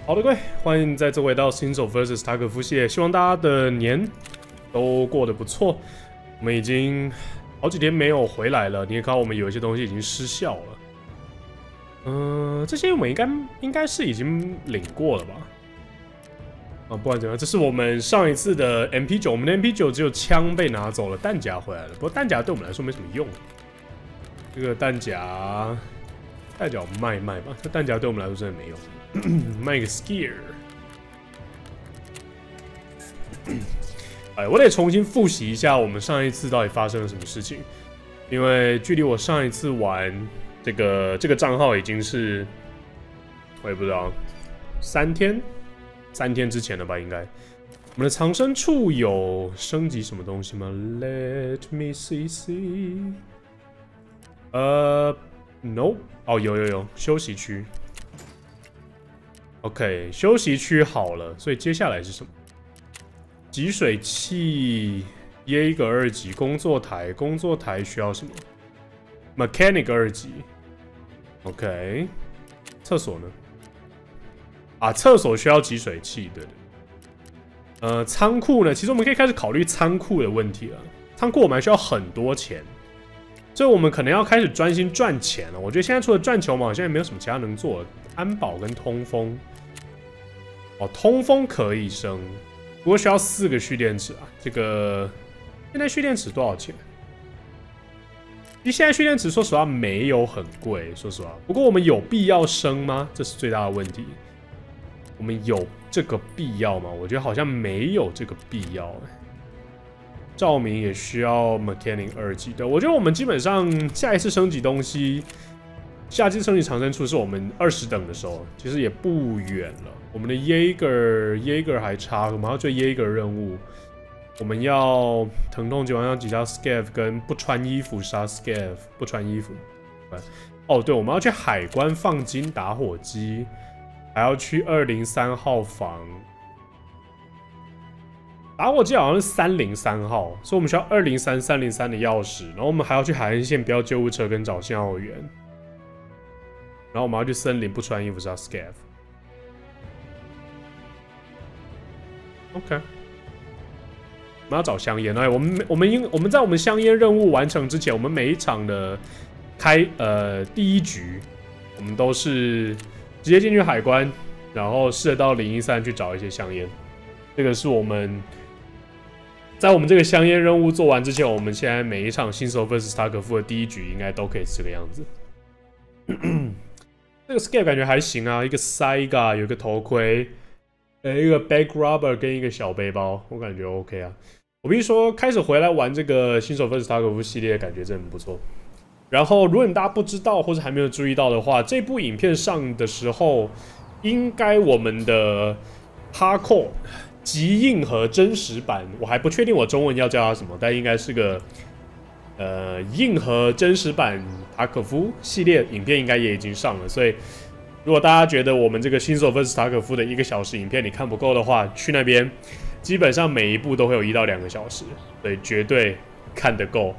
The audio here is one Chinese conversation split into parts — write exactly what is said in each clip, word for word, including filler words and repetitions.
好的，各位，欢迎再次回到新手 versus 塔可夫系列，希望大家的年都过得不错。我们已经好几天没有回来了，你也看到我们有一些东西已经失效了。嗯、呃，这些我们应该应该是已经领过了吧？啊，不管怎么样，这是我们上一次的 M P 九，我们的 M P 九只有枪被拿走了，弹夹回来了。不过弹夹对我们来说没什么用。这个弹夹，弹夹我们卖一卖吧，这弹夹对我们来说真的没用。卖个 skier， 哎，我得重新复习一下我们上一次到底发生了什么事情，因为距离我上一次玩这个这个账号已经是我也不知道三天三天之前了吧，应该。我们的藏身处有升级什么东西吗 ？Let me see see， 呃 ，no， 哦，有有有，休息区。OK， 休息区好了，所以接下来是什么？集水器、耶格二级工作台，工作台需要什么 ？Mechanic 二级。OK， 厕所呢？啊，厕所需要集水器，对对。呃，仓库呢？其实我们可以开始考虑仓库的问题了。仓库我们还需要很多钱，所以我们可能要开始专心赚钱了。我觉得现在除了赚钱，我们好像也没有什么其他能做的。安保跟通风。哦，通风可以升，不过需要四个蓄电池啊。这个现在蓄电池多少钱？其实现在蓄电池说实话没有很贵，说实话。不过我们有必要升吗？这是最大的问题。我们有这个必要吗？我觉得好像没有这个必要、欸。照明也需要 mechanic 二级的，我觉得我们基本上下一次升级东西。夏季升级长生处是我们二十等的时候，其实也不远了。我们的 Jaeger Jaeger 还差，我们要追 Jaeger 任务，我们要疼痛警war让击杀 Scav 跟不穿衣服杀 Scav， 不穿衣服。哦，对，我们要去海关放金打火机，还要去二零三号房。打火机好像是三零三号，所以我们需要二零三、三零三的钥匙，然后我们还要去海岸线标救护车跟找信号员。然后我们要去森林，不穿衣服杀 Scav。OK， 我们要找香烟。哎，我们我们应我们在我们香烟任务完成之前，我们每一场的开呃第一局，我们都是直接进去海关，然后试着到零一三去找一些香烟。这个是我们在我们这个香烟任务做完之前，我们现在每一场新手 versus 塔可夫的第一局应该都可以是这个样子。这个 Scav 感觉还行啊，一个 Saiga 有一个头盔，呃，一个 Bag Rubber 跟一个小背包，我感觉 OK 啊。我必须说，开始回来玩这个新手 versus 塔可夫系列，感觉真的很不错。然后，如果你大家不知道或者还没有注意到的话，这部影片上的时候，应该我们的 Hardcore 极硬核真实版，我还不确定我中文要叫它什么，但应该是个。呃，硬核真实版塔可夫系列影片应该也已经上了，所以如果大家觉得我们这个新手 versus 塔可夫的一个小时影片你看不够的话，去那边基本上每一部都会有一到两个小时，所以绝对看得够。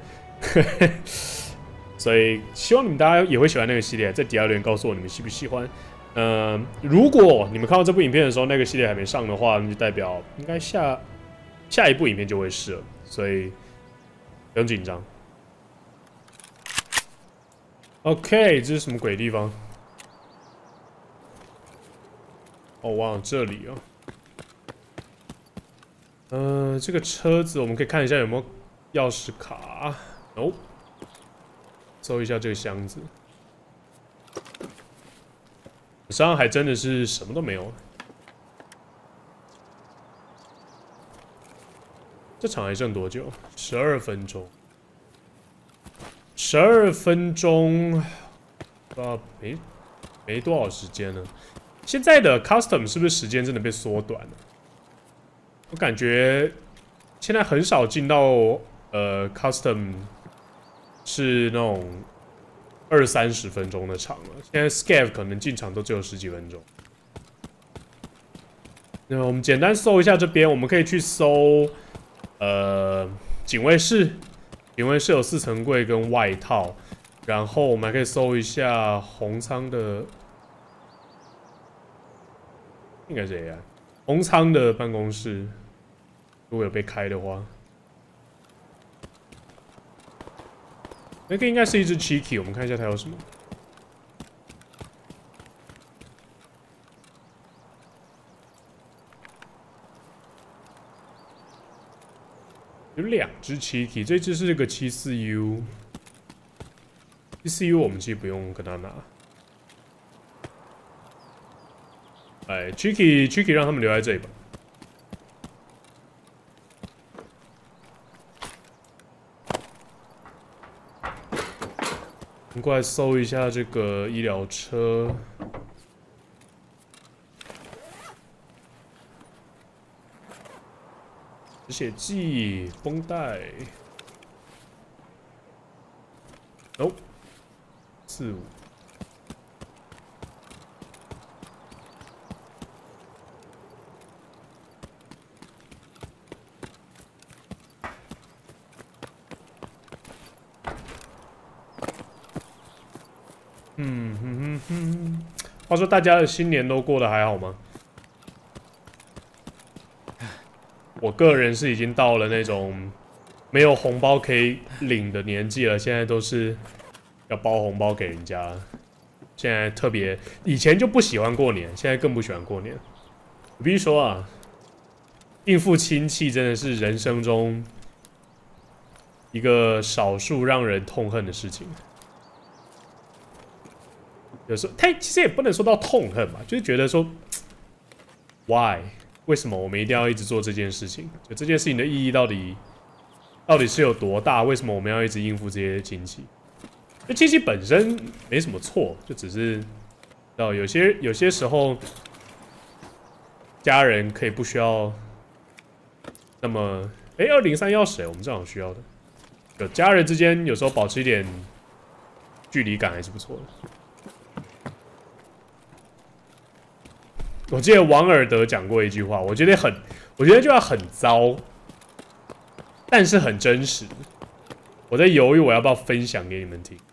所以希望你们大家也会喜欢那个系列，在底下留言告诉我你们喜不喜欢。呃，如果你们看到这部影片的时候，那个系列还没上的话，那就代表应该下下一部影片就会是了，所以不用紧张。OK， 这是什么鬼地方？哦，哇，这里哦。呃，这个车子我们可以看一下有没有钥匙卡。哦，搜一下这个箱子。身上还真的是什么都没有。这场还剩多久？十二分钟。十二分钟，啊，没没多少时间了。现在的 custom 是不是时间真的被缩短了？我感觉现在很少进到呃 custom 是那种二三十分钟的场了。现在 Scav 可能进场都只有十几分钟。那我们简单搜一下这边，我们可以去搜呃警卫室。警卫室有四层柜跟外套，然后我们还可以搜一下红仓的应该是 A I。红仓的办公室如果有被开的话，那个应该是一只 Cheeky， 我们看一下它有什么。有两只 Cheeky， 这只是个七四 U， 七四 U 我们其实不用跟他拿。哎 ，Cheeky Cheeky 让他们留在这里吧。我们过来搜一下这个医疗车。止血剂、绷带。哦，四五。嗯哼哼哼。话说，大家的新年都过得还好吗？我个人是已经到了那种没有红包可以领的年纪了，现在都是要包红包给人家。现在特别，以前就不喜欢过年，现在更不喜欢过年。我必须说啊，应付亲戚真的是人生中一个少数让人痛恨的事情。有时候，他其实也不能说到痛恨吧，就是觉得说 ，why？ 为什么我们一定要一直做这件事情？就这件事情的意义到底到底是有多大？为什么我们要一直应付这些亲戚？就亲戚本身没什么错，就只是，哦，有些有些时候，家人可以不需要那么，哎，二零三钥匙，我们正好需要的。有家人之间有时候保持一点距离感还是不错的。我记得王尔德讲过一句话，我觉得很，我觉得这句话很糟，但是很真实。我在犹豫我要不要分享给你们听。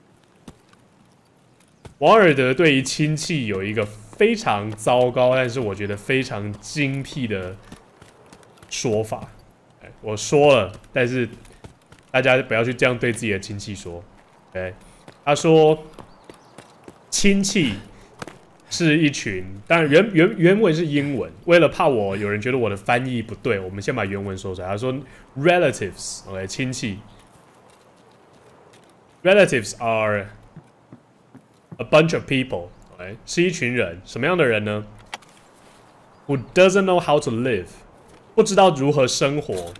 王尔德对于亲戚有一个非常糟糕，但是我觉得非常精辟的说法。我说了，但是大家不要去这样对自己的亲戚说。OK， 他说亲戚是一群，当然原原原文是英文，为了怕我有人觉得我的翻译不对，我们先把原文说出来。他说 relatives，OK， 亲戚 ，relatives are a bunch of people，OK， 是一群人，什么样的人呢 ？Who doesn't know how to live， 不知道如何生活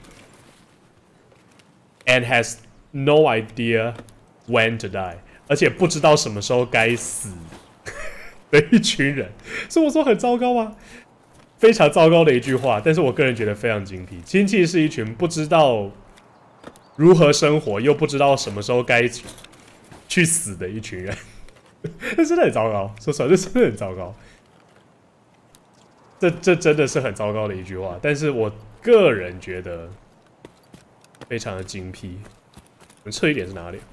，and has no idea when to die， 而且不知道什么时候该死。的一群人，所以我说很糟糕吗？非常糟糕的一句话，但是我个人觉得非常精辟。亲戚是一群不知道如何生活，又不知道什么时候该去死的一群人，这真的很糟糕。说实话，这真的很糟糕。这这真的是很糟糕的一句话，但是我个人觉得非常的精辟。我们测一点是哪里？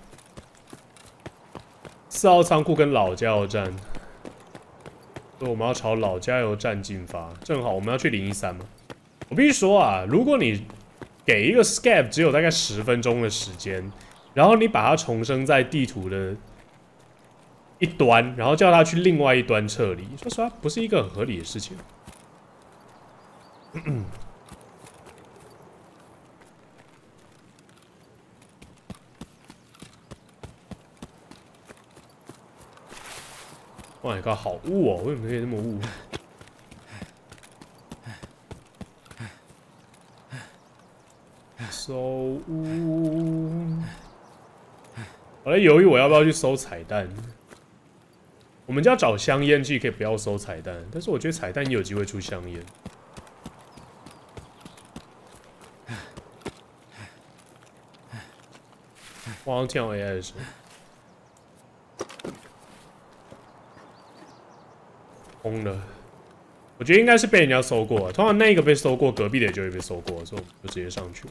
四号仓库跟老加油站。所以我们要朝老加油站进发，正好我们要去零一三嘛。我必须说啊，如果你给一个 scab 只有大概十分钟的时间，然后你把它重生在地图的一端，然后叫它去另外一端撤离，说实话不是一个很合理的事情。哇，你靠，好雾哦！为什么可以那么雾？搜雾。我在犹豫我要不要去搜彩蛋。我们就要找香烟，其实可以不要搜彩蛋，但是我觉得彩蛋也有机会出香烟。我好像听到 A I 的声音。空的，我觉得应该是被人家搜过。通常那个被搜过，隔壁的也就会被搜过，所以我们就直接上去了。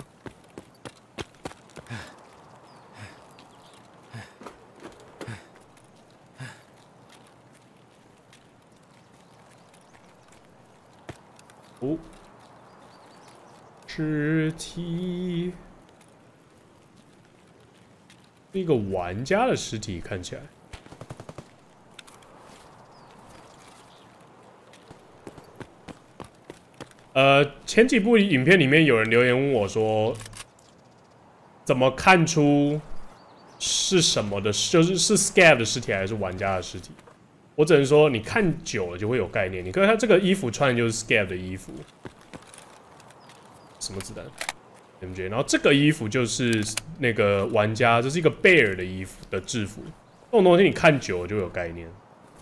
哦，尸体，一个玩家的尸体看起来。呃，前几部影片里面有人留言问我说，怎么看出是什么的，就是是 Scav 的尸体还是玩家的尸体？我只能说，你看久了就会有概念。你看他这个衣服穿的就是 Scav 的衣服，什么子弹 ？M J， 然后这个衣服就是那个玩家，这是一个 Bear 的衣服的制服。这种东西你看久了就有概念。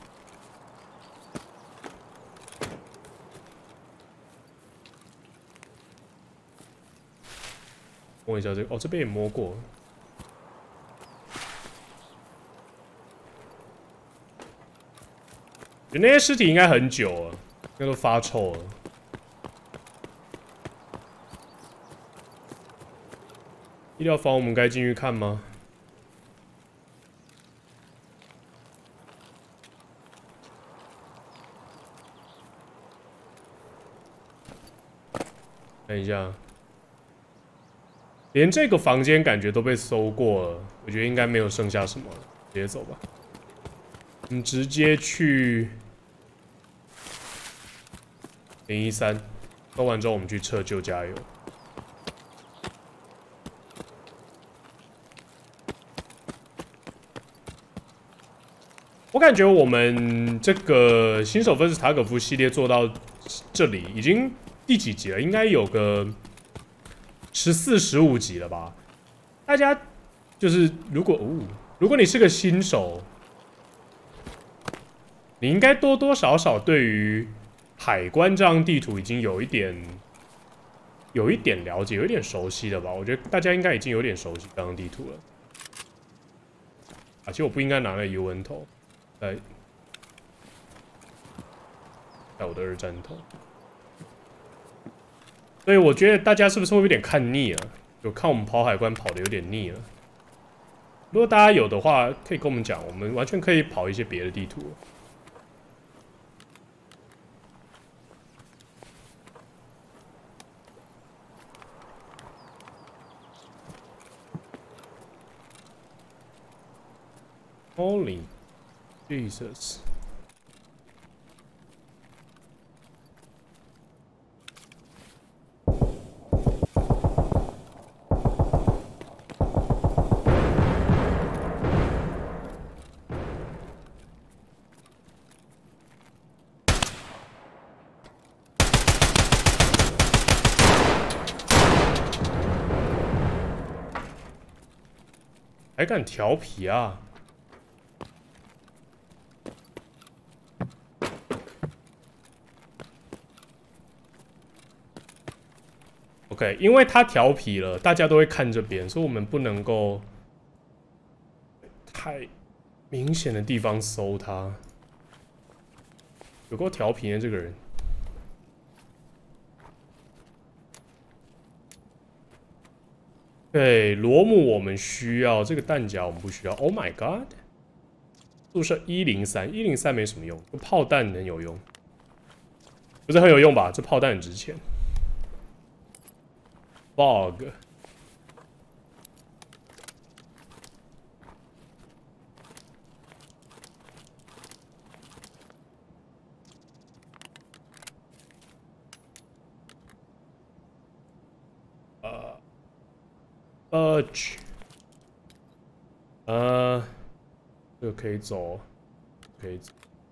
摸一下这个，哦，这边也摸过。那些尸体应该很久了，应该都发臭了。医疗房我们该进去看吗？看一下。连这个房间感觉都被搜过了，我觉得应该没有剩下什么了，直接走吧。我们直接去零一三，搜完之后我们去撤旧加油。我感觉我们这个新手分子塔可夫系列做到这里已经第几集了？应该有个十四、十五集了吧？大家就是如果哦，如果你是个新手，你应该多多少少对于海关这张地图已经有一点有一点了解，有一点熟悉了吧？我觉得大家应该已经有点熟悉这张地图了。啊，其实我不应该拿那 U N 头，在在我的二战头。所以我觉得大家是不是会有点看腻了？有看我们跑海关跑的有点腻了。如果大家有的话，可以跟我们讲，我们完全可以跑一些别的地图。Holy Jesus！ 还敢调皮啊！OK， 因为他调皮了，大家都会看这边，所以我们不能够太明显的地方搜他。有够调皮的这个人。对，罗姆我们需要，这个弹夹我们不需要。Oh my god！ 宿舍一零三，一零三没什么用，炮弹很有用，不是很有用吧？这炮弹很值钱。Bug。呃 ，Budge。呃，这个可以走，可以走。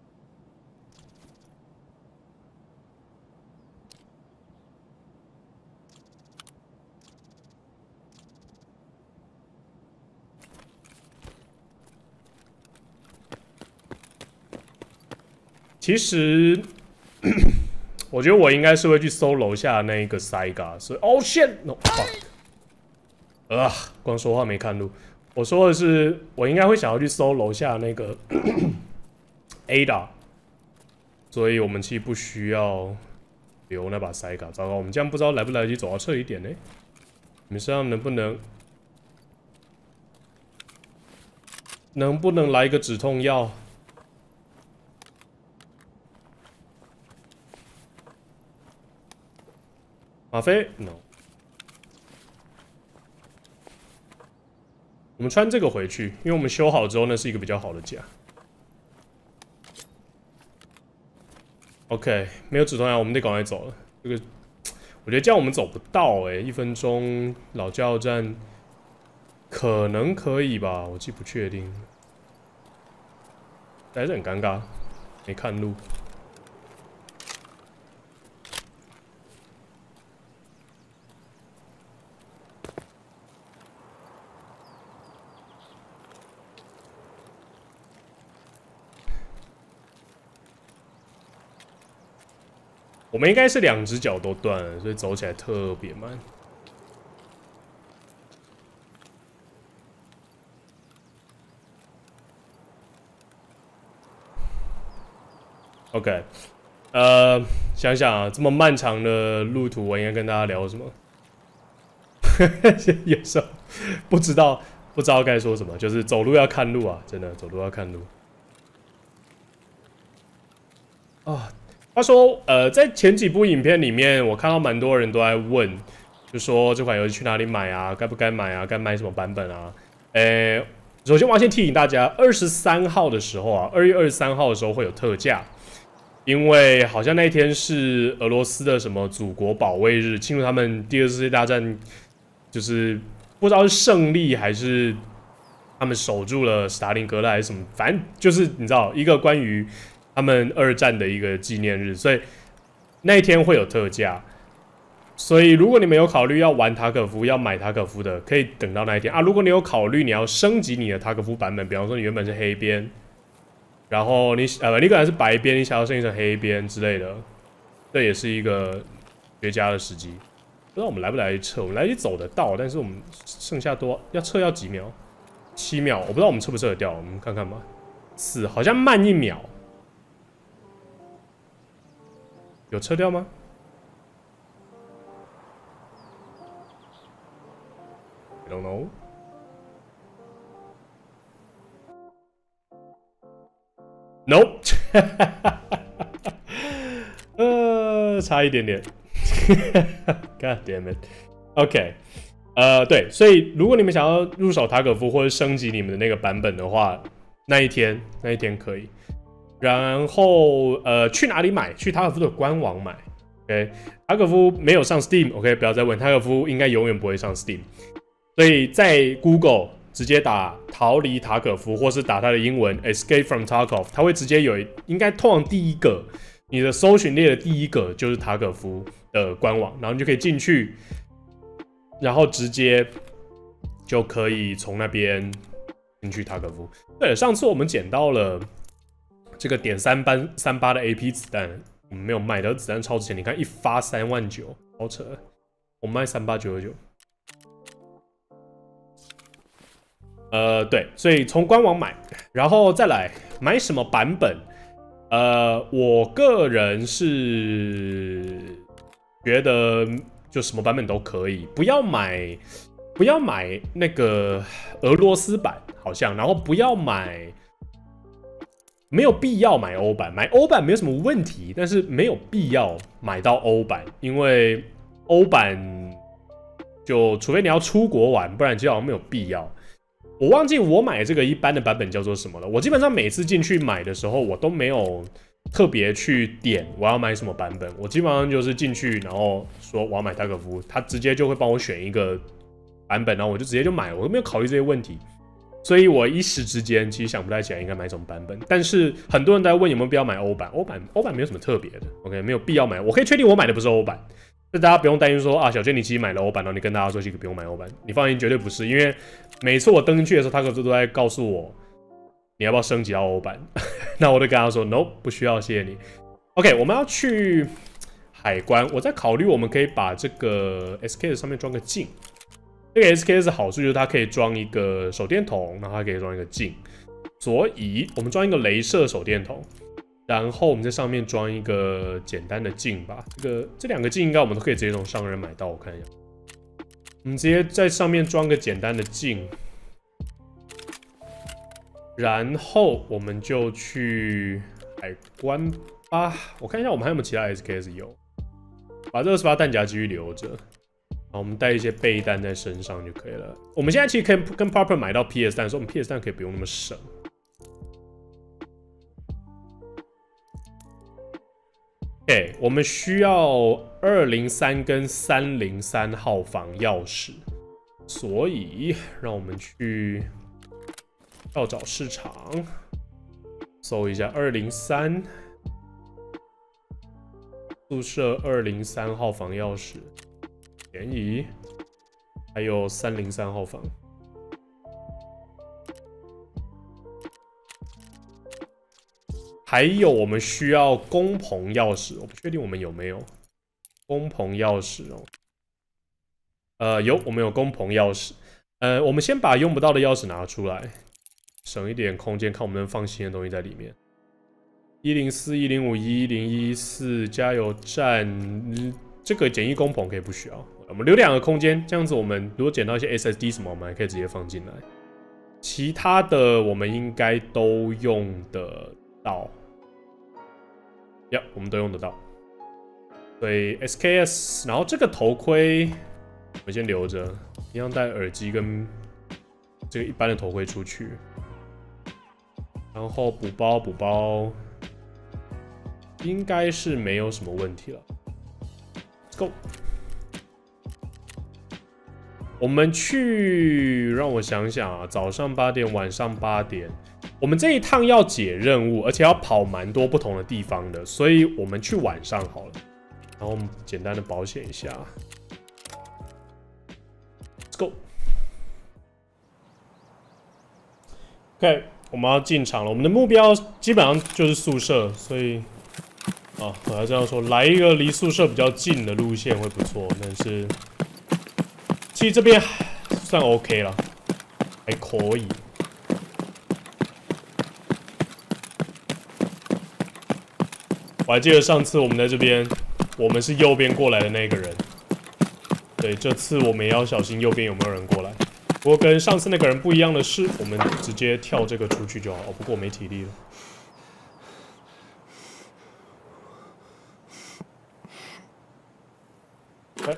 其实，我觉得我应该是会去搜楼下那一个 Saiga， 所以 Oh shit no fuck， 啊，光说话没看路。我说的是，我应该会想要去搜楼下那个 Ada， 所以我们其实不需要留那把 Saiga。糟糕，我们这样不知道来不来得及走到这一点呢？你们身上能不能能不能来一个止痛药？ 吗啡 ？No。我们穿这个回去，因为我们修好之后，那是一个比较好的甲。OK， 没有止痛药，我们得赶快走了。这个，我觉得这样我们走不到哎、欸，一分钟老加油站可能可以吧，我既不确定，还是很尴尬，没看路。我们应该是两只脚都断了，所以走起来特别慢。OK， 呃，想想啊，这么漫长的路途，我应该跟大家聊什么？有时候不知道不知道该说什么，就是走路要看路啊，真的走路要看路。啊，话说，呃，在前几部影片里面，我看到蛮多人都在问，就说这款游戏去哪里买啊？该不该买啊？该买什么版本啊？呃，首先我要先提醒大家，二十三号的时候啊，二月二十三号的时候会有特价。因为好像那一天是俄罗斯的什么祖国保卫日，庆祝他们第二次世界大战，就是不知道是胜利还是他们守住了斯大林格勒还是什么，反正就是你知道一个关于他们二战的一个纪念日，所以那一天会有特价。所以如果你们有考虑要玩塔可夫、要买塔可夫的，可以等到那一天啊。如果你有考虑你要升级你的塔可夫版本，比方说你原本是黑边。然后你呃，你可能是白边，你想要升级成黑边之类的，这也是一个绝佳的时机。不知道我们来不来得及撤，我们来得及走得到，但是我们剩下多要撤要几秒？七秒，我不知道我们撤不撤得掉，我们看看吧。四好像慢一秒，有撤掉吗 ？I don't know。Nope， 呃，差一点点。God damn it。OK， 呃，对，所以如果你们想要入手塔可夫或者升级你们的那个版本的话，那一天那一天可以。然后呃，去哪里买？去塔可夫的官网买。OK， 塔可夫没有上 Steam。OK， 不要再问，塔可夫应该永远不会上 Steam。所以在 Google。直接打逃离塔可夫，或是打它的英文 Escape from Tarkov， 它会直接有应该通常第一个你的搜寻列的第一个就是塔可夫的官网，然后你就可以进去，然后直接就可以从那边进去塔可夫。对了，上次我们捡到了这个点三八三八的 A P 子弹，我们没有卖，但子弹超值钱，你看一发三万九，好扯，我们卖三八九二九。呃，对，所以从官网买，然后再来买什么版本？呃，我个人是觉得就什么版本都可以，不要买，不要买那个俄罗斯版，好像，然后不要买，没有必要买欧版，买欧版没有什么问题，但是没有必要买到欧版，因为欧版就除非你要出国玩，不然基本上没有必要。我忘记我买这个一般的版本叫做什么了。我基本上每次进去买的时候，我都没有特别去点我要买什么版本。我基本上就是进去，然后说我要买塔可夫，他直接就会帮我选一个版本，然后我就直接就买了，我都没有考虑这些问题。所以我一时之间其实想不太起来应该买什么版本。但是很多人都在问有没有必要买欧版，欧版欧版没有什么特别的 ，OK， 没有必要买。我可以确定我买的不是欧版。所以大家不用担心说啊，小娟你其实买了欧版，然后你跟大家说这个不用买欧版，你放心，绝对不是，因为每次我登进去的时候，塔可夫都在告诉我你要不要升级到欧版，那我就跟他说 no， 不需要，谢谢你。OK， 我们要去海关，我在考虑我们可以把这个 S K S 上面装个镜，这个 S K S 好处就是它可以装一个手电筒，然后它可以装一个镜，所以我们装一个雷射手电筒。然后我们在上面装一个简单的镜吧，这个这两个镜应该我们都可以直接从商人买到。我看一下，我们直接在上面装个简单的镜，然后我们就去海关吧。我看一下我们还有没有其他 S K S 有。 把这二十八弹夹继续留着，然后我们带一些备弹在身上就可以了。我们现在其实可以跟 Popper 买到 P S 弹，所以我们 P S 弹可以不用那么省。OK， 我们需要二零三跟三零三号房钥匙，所以让我们去要找市场搜一下二零三宿舍二零三号房钥匙，便宜，还有三零三号房。还有，我们需要工棚钥匙，我不确定我们有没有工棚钥匙哦。呃，有，我们有工棚钥匙。呃，我们先把用不到的钥匙拿出来，省一点空间，看我们能放新的东西在里面。一零四、一零五、一零一四加油站，嗯、这个简易工棚可以不需要。我们留两个空间，这样子我们如果捡到一些 S S D 什么，我们还可以直接放进来。其他的我们应该都用得到。呀， yeah, 我们都用得到。所以 S K S， 然后这个头盔我们先留着，一样戴耳机跟这个一般的头盔出去。然后补包补包，应该是没有什么问题了。Let's go。我们去，让我想想啊，早上八点，晚上八点。我们这一趟要解任务，而且要跑蛮多不同的地方的，所以我们去晚上好了。然后我们简单的保险一下 ，Let's go。OK， 我们要进场了。我们的目标基本上就是宿舍，所以啊，我要这样说，来一个离宿舍比较近的路线会不错。但是其实这边算 OK 了，还可以。我还记得上次我们在这边，我们是右边过来的那个人。对，这次我们也要小心右边有没有人过来。不过跟上次那个人不一样的是，我们直接跳这个出去就好。哦，不过我没体力了。哎。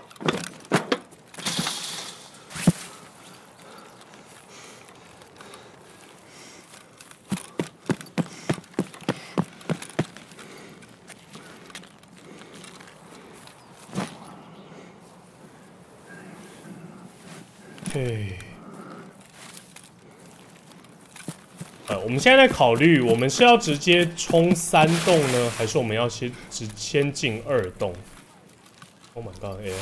对，呃，我们现在在考虑，我们是要直接冲三栋呢，还是我们要先只先进二栋 ？Oh my god！ 哎、欸。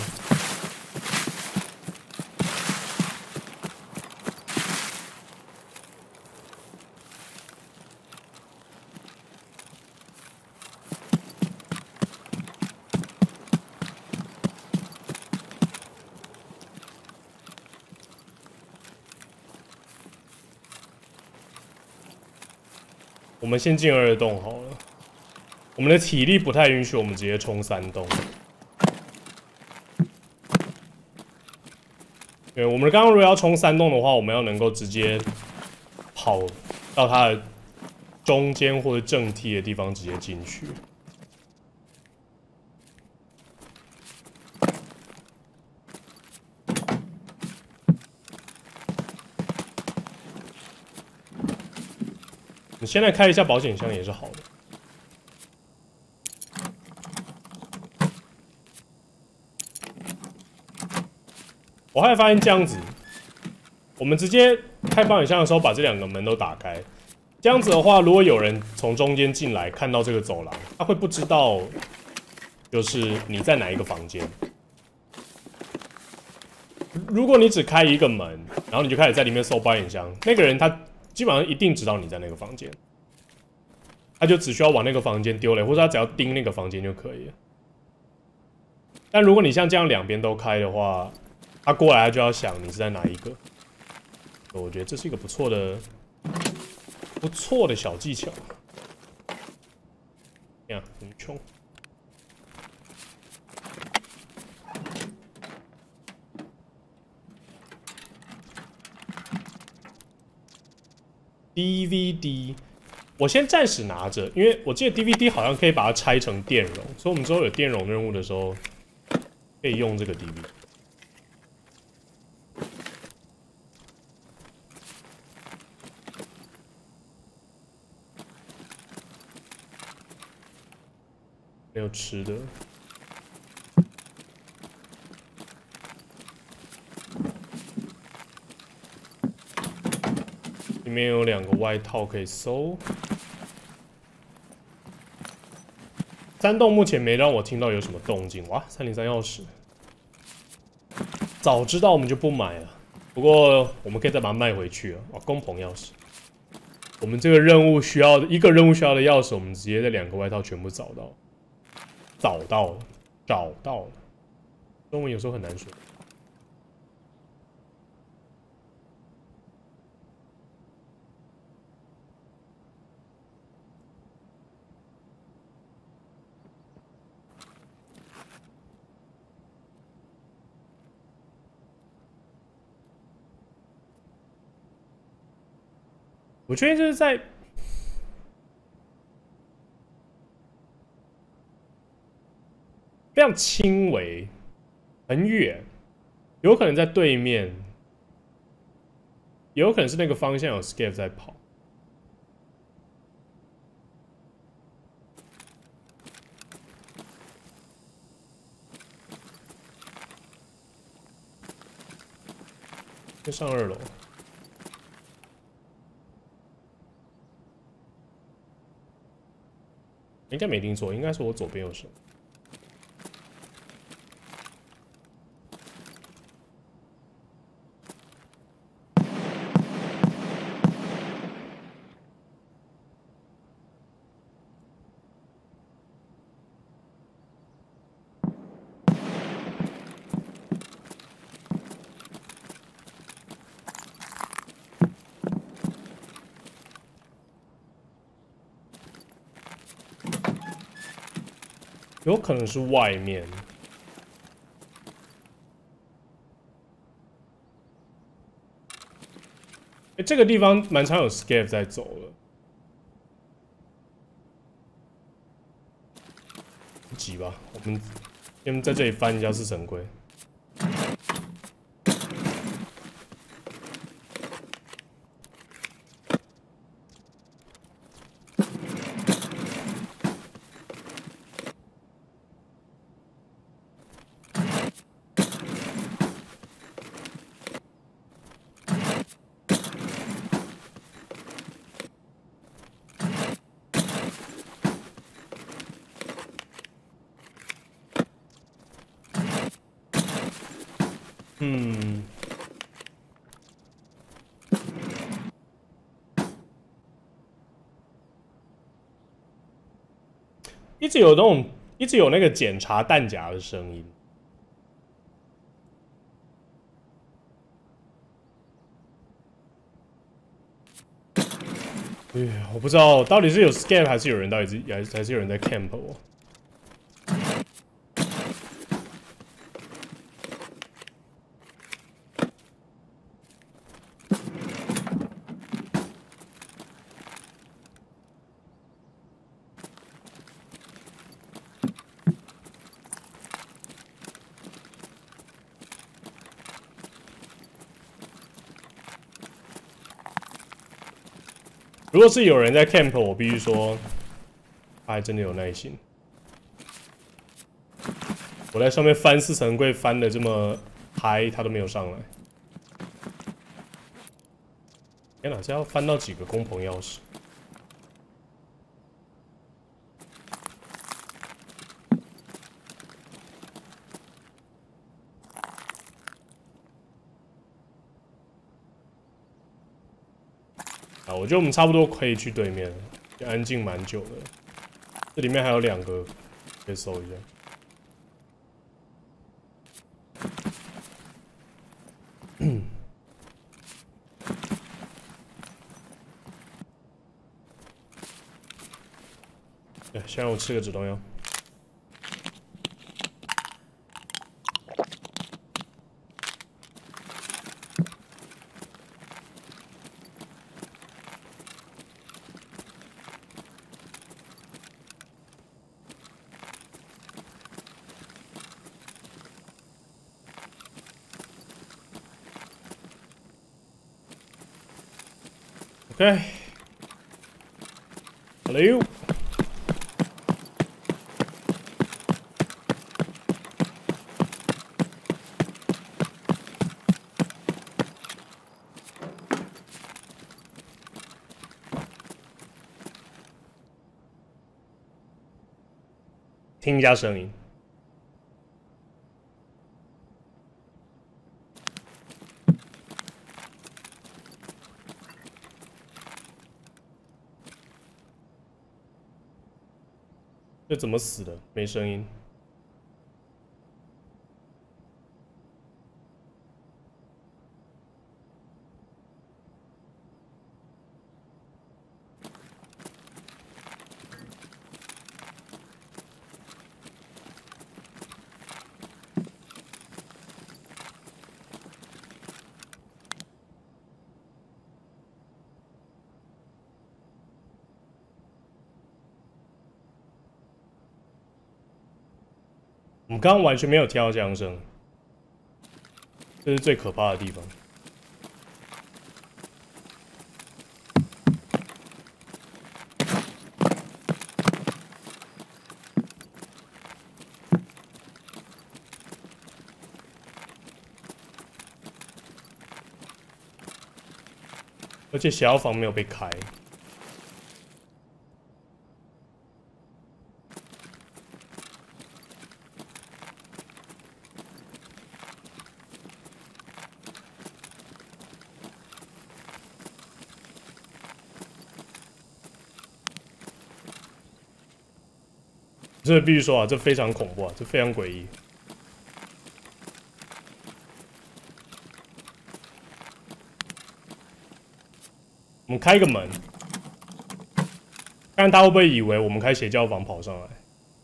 我们先进二栋好了，我们的体力不太允许我们直接冲三栋。对，我们刚刚如果要冲三栋的话，我们要能够直接跑到它的中间或者正梯的地方直接进去。你现在开一下保险箱也是好的。我后来发现这样子，我们直接开保险箱的时候把这两个门都打开，这样子的话，如果有人从中间进来看到这个走廊，他会不知道就是你在哪一个房间。如果你只开一个门，然后你就开始在里面搜保险箱，那个人他基本上一定知道你在那个房间，他就只需要往那个房间丢雷，或者他只要盯那个房间就可以了。但如果你像这样两边都开的话，他过来他就要想你是在哪一个。我觉得这是一个不错的、不错的小技巧。这样很穷。D V D， 我先暂时拿着，因为我记得 D V D 好像可以把它拆成电容，所以我们之后有电容任务的时候可以用这个 D V D。没有吃的。里面有两个外套可以搜。山洞目前没让我听到有什么动静。哇，三零三钥匙，早知道我们就不买了。不过我们可以再把它卖回去啊。哦，工棚钥匙。我们这个任务需要的一个任务需要的钥匙，我们直接在两个外套全部找到。找到了，找到了。中文有时候很难说。我觉得就是在非常轻微、很远，有可能在对面，也有可能是那个方向有 Scav 在跑。先上二楼。应该没听错，应该是我左边有手。有可能是外面。哎、欸，这个地方蛮常有 Scav 在走的。不急吧，我们先在这里翻一下四神龟。嗯，一直有那种，一直有那个检查弹夹的声音。对，我不知道到底是有 Scav 还是有人到底是还是还是有人在 camp 我。如果是有人在 camp， 我必须说，他还真的有耐心。我在上面翻四层柜翻的这么嗨，他都没有上来。天哪，这要翻到几个工棚钥匙？啊，我觉得我们差不多可以去对面了，也安静蛮久的。这里面还有两个，可以搜一下。对，先让我吃个止痛药。 OK， 好了哟。听一下声音。这怎么死的？没声音。我们刚刚完全没有听到枪声，这是最可怕的地方。而且小药房没有被开。这必须说啊，这非常恐怖啊，这非常诡异。我们开个门，看他会不会以为我们开邪教房跑上来。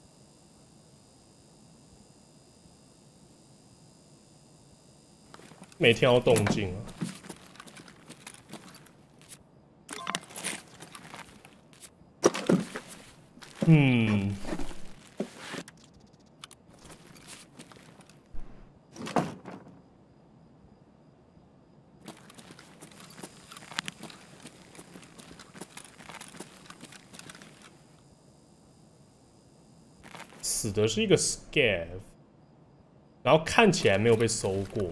没听到动静啊。嗯。死的是一个 scav， 然后看起来没有被搜过。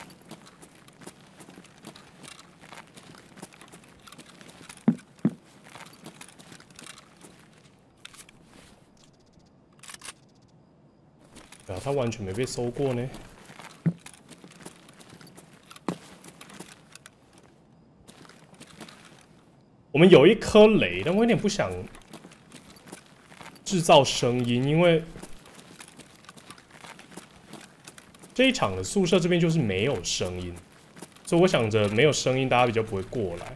对啊，他完全没被搜过呢。我们有一颗雷，但我有点不想制造声音，因为这一场的宿舍这边就是没有声音，所以我想着没有声音，大家比较不会过来。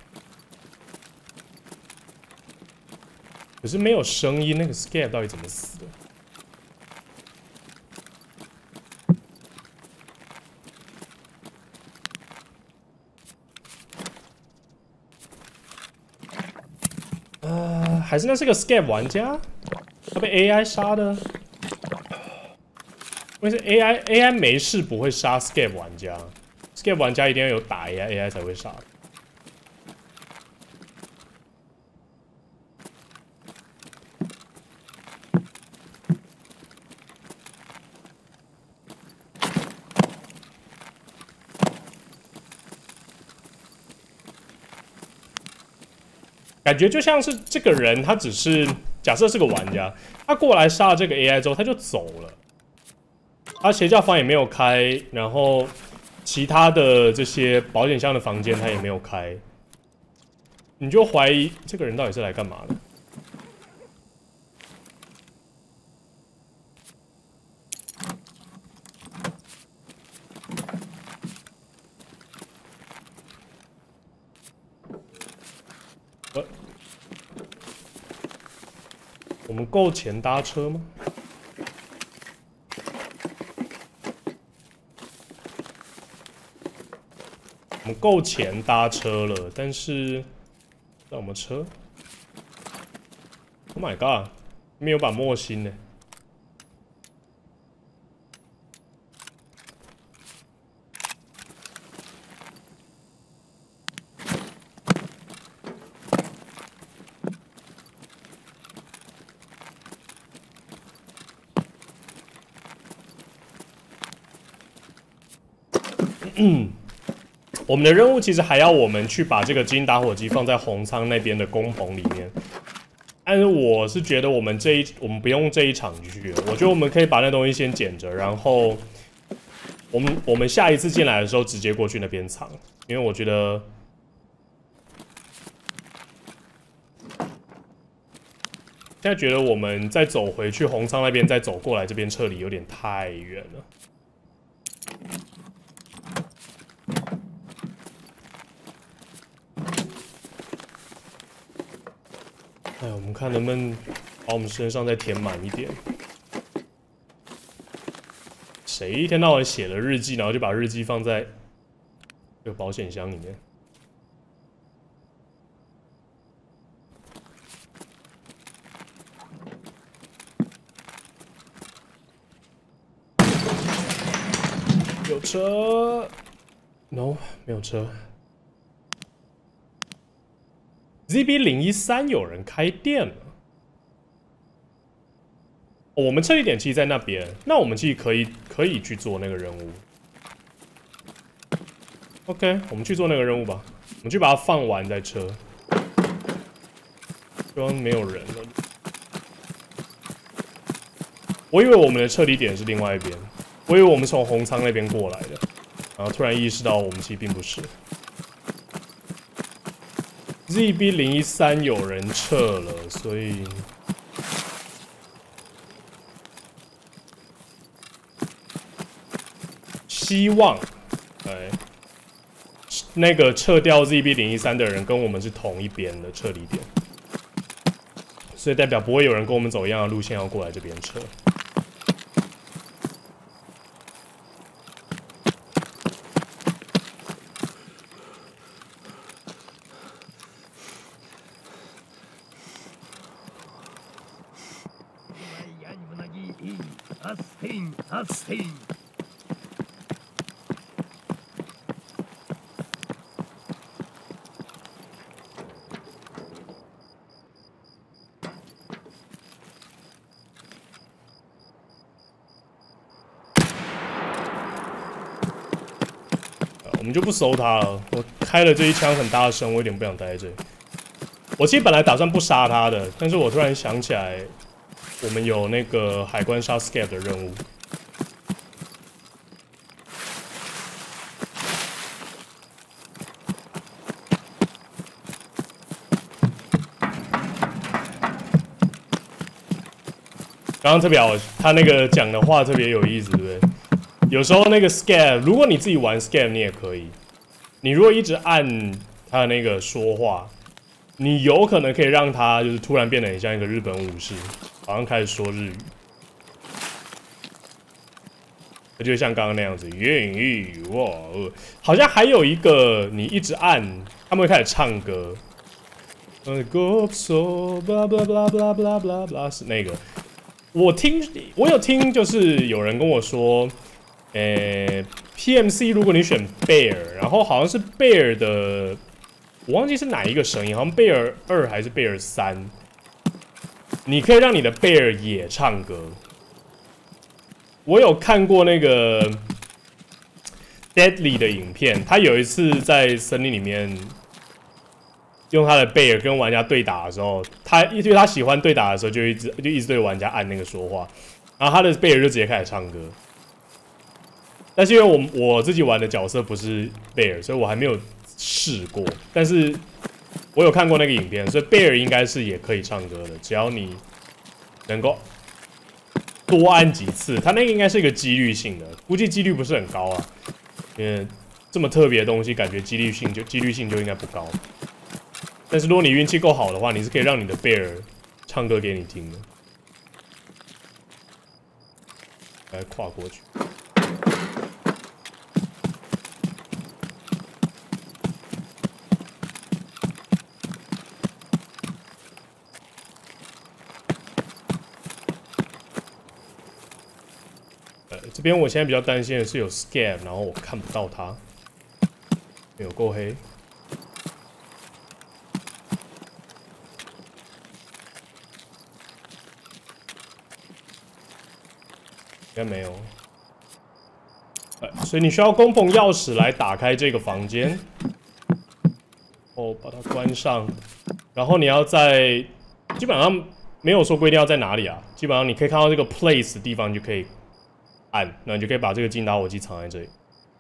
可是没有声音，那个 scav 到底怎么死的？呃，还是那是个 scav 玩家，他被 A I 杀的。因为是 A I A I 没事不会杀 scav 玩家 ，scav 玩家一定要有打 A I A I 才会杀。感觉就像是这个人，他只是假设是个玩家，他过来杀了这个 A I 之后，他就走了。他邪教房也没有开，然后其他的这些保险箱的房间他也没有开，你就怀疑这个人到底是来干嘛的？呃，我们够钱搭车吗？我们够钱搭车了，但是那我们车 ，Oh my god， 没有把墨芯呢。 我们的任务其实还要我们去把这个基因打火机放在红仓那边的工棚里面。但是我是觉得我们这一我们不用这一场去，我觉得我们可以把那东西先捡着，然后我们我们下一次进来的时候直接过去那边藏，因为我觉得现在觉得我们再走回去红仓那边，再走过来这边撤离有点太远了。哎，我们看能不能把我们身上再填满一点。谁一天到晚写了日记，然后就把日记放在这个保险箱里面？有车 ？No， 没有车。Z B 零一三有人开店了。哦，我们撤离点其实在那边，那我们其实可以可以去做那个任务。OK， 我们去做那个任务吧。我们去把它放完再撤。希望没有人了。我以为我们的撤离点是另外一边，我以为我们从红仓那边过来的，然后突然意识到我们其实并不是。Z B 零一三有人撤了，所以希望，哎，那个撤掉 Z B 零一三的人跟我们是同一边的撤离点，所以代表不会有人跟我们走一样的路线要过来这边撤。我们就不收他了。我开了这一枪很大声，我有点不想待在这里。我其实本来打算不杀他的，但是我突然想起来，我们有那个海关杀 Scab 的任务。刚刚特别好，他那个讲的话特别有意思，对不对？有时候那个 Scab， 如果你自己玩 Scab， 你也可以。你如果一直按他的那个说话，你有可能可以让他就是突然变得很像一个日本武士，好像开始说日语。就像刚刚那样子，愿意哇，好像还有一个你一直按，他们会开始唱歌。呃，Go so blah blah blah blah blah blah blah 是那个。我听，我有听，就是有人跟我说，呃 ，P M C 如果你选 Bear， 然后好像是 Bear 的，我忘记是哪一个声音，好像 Bear 二还是 Bear 三，你可以让你的 Bear 也唱歌。我有看过那个 Deadly 的影片，他有一次在森林里面用他的贝尔跟玩家对打的时候，他因为他喜欢对打的时候就一直就一直对玩家按那个说话，然后他的贝尔就直接开始唱歌。但是因为我我自己玩的角色不是贝尔，所以我还没有试过。但是我有看过那个影片，所以贝尔应该是也可以唱歌的，只要你能够多按几次，他那个应该是一个几率性的，估计几率不是很高啊，因为这么特别的东西，感觉几率性就几率性就应该不高。但是如果你运气够好的话，你是可以让你的贝尔唱歌给你听的。来跨过去。呃，这边我现在比较担心的是有 Scab， 然后我看不到他，有够黑。应该没有， 所以你需要工棚钥匙来打开这个房间，哦，把它关上，然后你要在基本上没有说规定要在哪里啊，基本上你可以看到这个 place 的地方，你就可以按，那你就可以把这个金打火机藏在这里。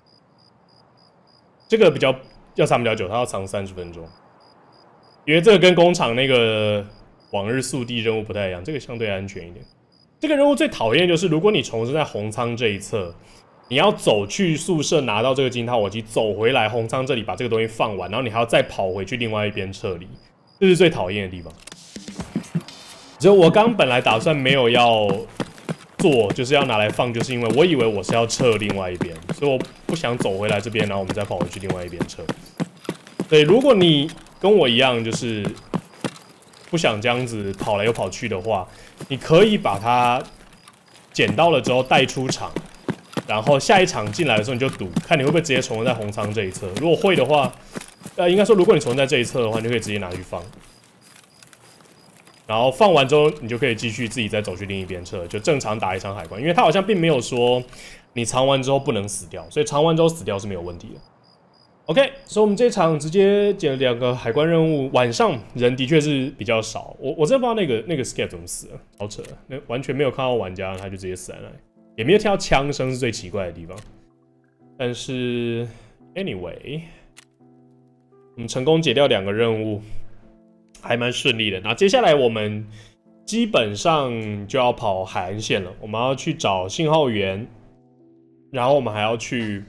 这个比较要藏比较久，它要藏三十分钟，因为这个跟工厂那个往日速递任务不太一样，这个相对安全一点。这个任务最讨厌就是，如果你重生在红仓这一侧。 你要走去宿舍拿到这个金打火机，走回来红仓这里把这个东西放完，然后你还要再跑回去另外一边撤离，这是最讨厌的地方。只有我刚本来打算没有要做，就是要拿来放，就是因为我以为我是要撤另外一边，所以我不想走回来这边，然后我们再跑回去另外一边撤。对，如果你跟我一样，就是不想这样子跑来又跑去的话，你可以把它捡到了之后带出场。 然后下一场进来的时候你就赌，看你会不会直接重生在红仓这一侧。如果会的话，呃，应该说如果你重生在这一侧的话，你就可以直接拿去放。然后放完之后，你就可以继续自己再走去另一边撤，就正常打一场海关。因为它好像并没有说你藏完之后不能死掉，所以藏完之后死掉是没有问题的。OK， 所以我们这场直接捡了两个海关任务，晚上人的确是比较少。我我真的不知道那个那个 Scav 怎么死了，好扯，那完全没有看到玩家，他就直接死在那里。 也没有听到枪声是最奇怪的地方，但是 anyway， 我们成功解掉两个任务，还蛮顺利的。那接下来我们基本上就要跑海岸线了，我们要去找信号源，然后我们还要去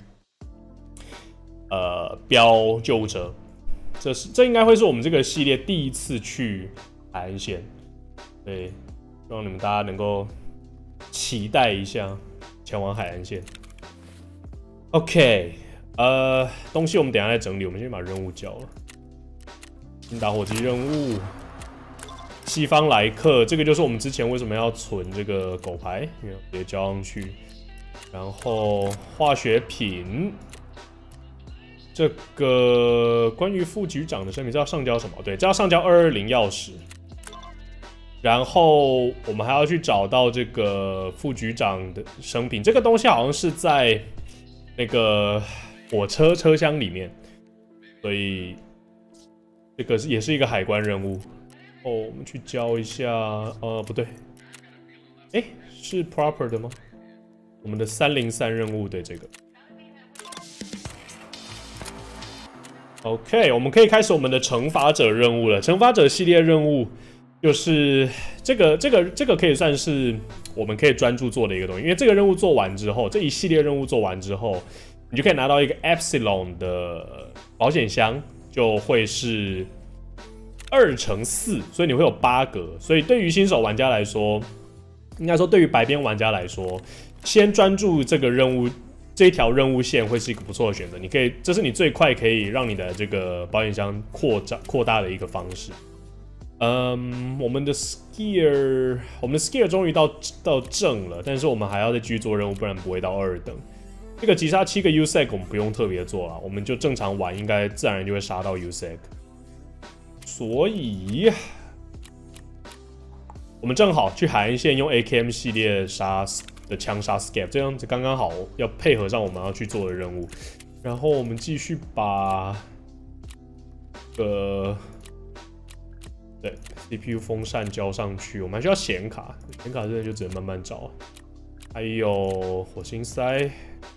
呃标救护车。这是这应该会是我们这个系列第一次去海岸线，对，希望你们大家能够。 期待一下前往海岸线。OK， 呃，东西我们等一下再整理，我们先把任务交了。新打火机任务，西方来客，这个就是我们之前为什么要存这个狗牌，因为直接交上去。然后化学品，这个关于副局长的声明，这要上交什么？对，这要上交二二零钥匙。 然后我们还要去找到这个副局长的生平，这个东西好像是在那个火车车厢里面，所以这个是也是一个海关任务。哦，我们去交一下，呃，不对，哎，是 proper 的吗？我们的三零三任务对这个。OK， 我们可以开始我们的惩罚者任务了。惩罚者系列任务。 就是这个这个这个可以算是我们可以专注做的一个东西，因为这个任务做完之后，这一系列任务做完之后，你就可以拿到一个 Epsilon 的保险箱，就会是二乘四，所以你会有八格。所以对于新手玩家来说，应该说对于白边玩家来说，先专注这个任务这一条任务线会是一个不错的选择。你可以，这是你最快可以让你的这个保险箱扩张扩大的一个方式。 嗯，我们的 skier， 我们的 skier 终于到到正了，但是我们还要再继续做任务，不然不会到二等。这个击杀七个 U S E C 我们不用特别做了，我们就正常玩，应该自然就会杀到 U S E C。所以，我们正好去海岸线用 A K M 系列杀的枪杀 Scav， 这样子刚刚好，要配合上我们要去做的任务。然后我们继续把呃。 对 ，C P U 风扇交上去，我们还需要显卡，显卡真的就只能慢慢找。还有火星塞，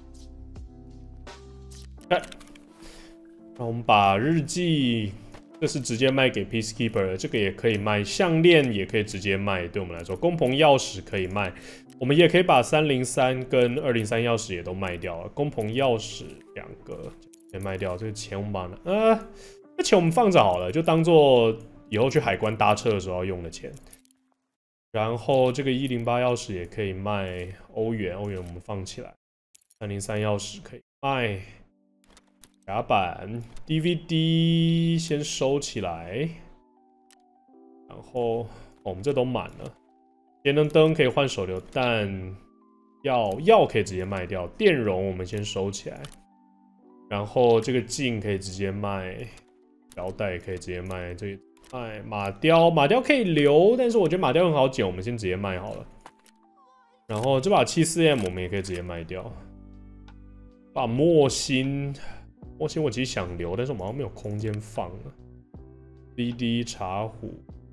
看，让我们把日记，这是直接卖给 Peacekeeper 的，这个也可以卖，项链也可以直接卖，对我们来说，工棚钥匙可以卖，我们也可以把三零三跟二零三钥匙也都卖掉了，工棚钥匙两个先卖掉，这个钱我们把呃，这钱我们放着好了，就当做。 以后去海关搭车的时候要用的钱，然后这个一零八钥匙也可以卖欧元，欧元我们放起来。三零三钥匙可以卖，甲板 D V D 先收起来，然后、哦、我们这都满了。节能灯可以换手榴弹，药药可以直接卖掉，电容我们先收起来，然后这个镜可以直接卖，胶带也可以直接卖，这个。 哎，马雕，马雕可以留，但是我觉得马雕很好捡，我们先直接卖好了。然后这把 七四 M 我们也可以直接卖掉。 把墨心，墨心我其实想留，但是我好像没有空间放了。D D 茶壶，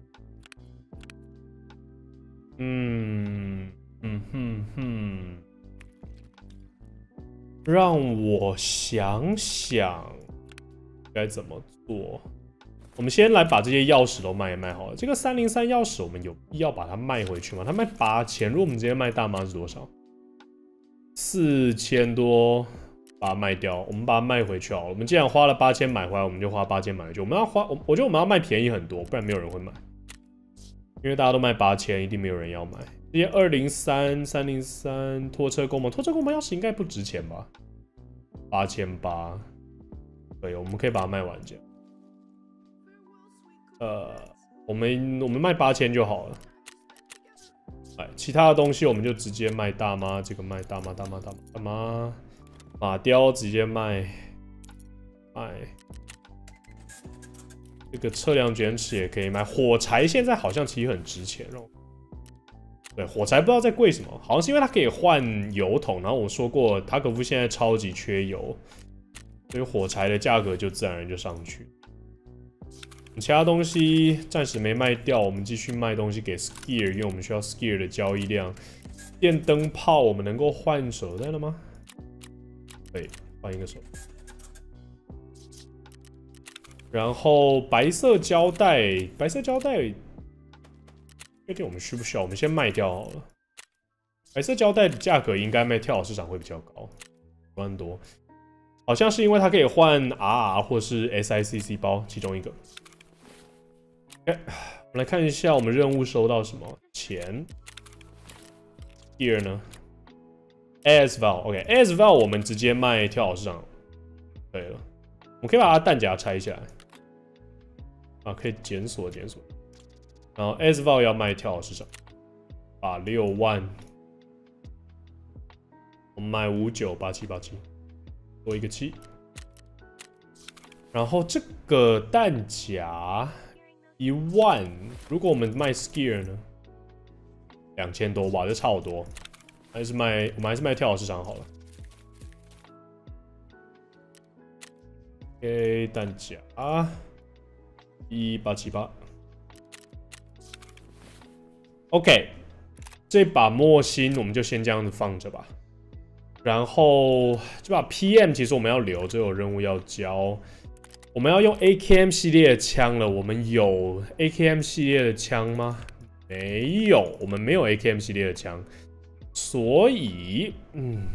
嗯嗯哼哼，让我想想该怎么做。我们先来把这些钥匙都卖一卖好了。这个三零三钥匙，我们有必要把它卖回去吗？它卖八千，如果我们直接卖大妈是多少？四千多，把它卖掉。我们把它卖回去好了。我们既然花了八千买回来，我们就花八千买回去。我们要花，我我觉得我们要卖便宜很多，不然没有人会买。因为大家都卖八千，一定没有人要买。这些二零三、三零三拖车工盟，拖车工盟钥匙应该不值钱吧？八千八，对，我们可以把它卖完这样。呃，我们我们卖八千就好了。哎，其他的东西我们就直接卖大妈，这个卖大妈，大妈，大妈，大妈，马雕直接卖，卖。这个测量卷尺也可以卖，火柴现在好像其实很值钱哦。对，火柴不知道在贵什么，好像是因为它可以换油桶。然后我说过，塔可夫现在超级缺油，所以火柴的价格就自然而然就上去。其他东西暂时没卖掉，我们继续卖东西给 Skier， 因为我们需要 Skier 的交易量。电灯泡我们能够换手袋了吗？可以换一个手。然后白色胶带，白色胶带，确定我们需不需要？我们先卖掉好了。白色胶带的价格应该卖跳蚤市场会比较高，一万多。好像是因为它可以换 R R 或是 S I C C 包其中一个。Okay, 我们来看一下我们任务收到什么钱。Here 呢 ？A S Val，OK，A S Val 我们直接卖跳蚤市场，可以了。我们可以把它弹夹拆下来，啊，可以检索检索。然后 A S Val 要卖跳蚤市场，把六万，我们卖五九八七八七，多一个七。然后这个弹夹。一万，如果我们卖 Skier 呢？两千多吧，这差好多。还是卖，我们还是卖跳蚤市场好了。OK， 弹夹一八七八。OK， 这把墨芯我们就先这样子放着吧。然后这把 P M 其实我们要留，这有任务要交。我们要用 A K M 系列的枪了，我们有 A K M 系列的枪吗？没有，我们没有 A K M 系列的枪，所以，嗯，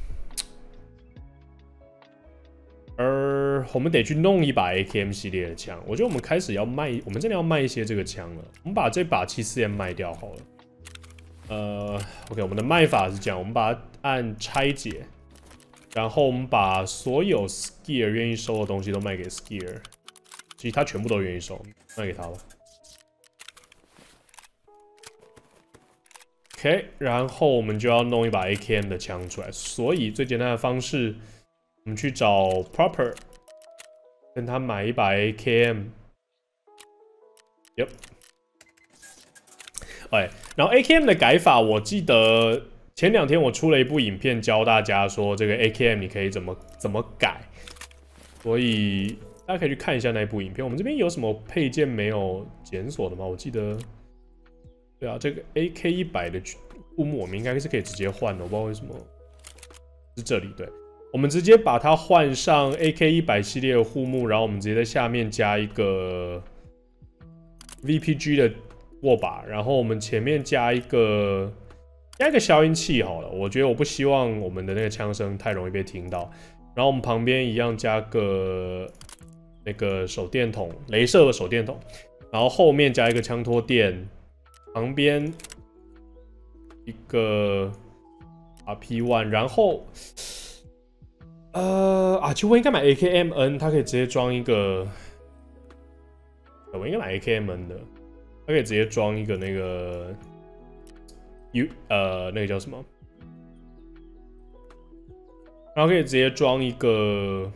而我们得去弄一把 A K M 系列的枪。我觉得我们开始要卖，我们真的要卖一些这个枪了。我们把这把 七四 M 卖掉好了。呃 ，OK， 我们的卖法是这样，我们把它按拆解。然后我们把所有 Skier 愿意收的东西都卖给 Skier， 其实他全部都愿意收，卖给他吧。OK， 然后我们就要弄一把 A K M 的枪出来，所以最简单的方式，我们去找 Proper， 跟他买一把 A K M。Yep， 哎，然后 A K M 的改法，我记得。前两天我出了一部影片教大家说这个 A K M 你可以怎么怎么改，所以大家可以去看一下那一部影片。我们这边有什么配件没有检索的吗？我记得，对啊，这个 A K 一百的护目我们应该是可以直接换的，我不知道为什么是这里。对，我们直接把它换上 A K 一百系列的护目，然后我们直接在下面加一个 V P G 的握把，然后我们前面加一个。加一个消音器好了，我觉得我不希望我们的那个枪声太容易被听到。然后我们旁边一样加个那个手电筒，雷射的手电筒。然后后面加一个枪托垫，旁边一个 R P 一，然后呃啊，其实我应该买 A K M N， 它可以直接装一个，我应该买 A K M N 的，它可以直接装一个那个。U 呃，那个叫什么？然后可以直接装一个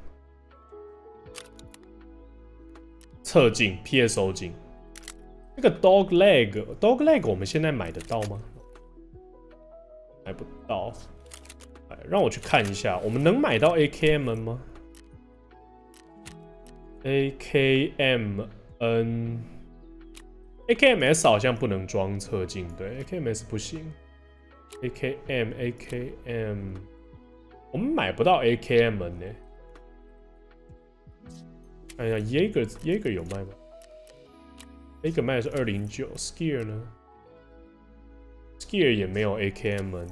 侧镜 P S O 镜。这个 Dog Leg，Dog Leg 我们现在买得到吗？买不到。 让我去看一下，我们能买到 A K M N 吗 ？A K M N、A K M S 好像不能装侧镜，对 ，A K M S 不行。A K M、A K M， 我们买不到 A K M N 呢、欸。看一下 Jaeger Jaeger 有卖吗 ？Jaeger 卖的是二零九 ，Skier 呢 ？Skier 也没有 A K M N。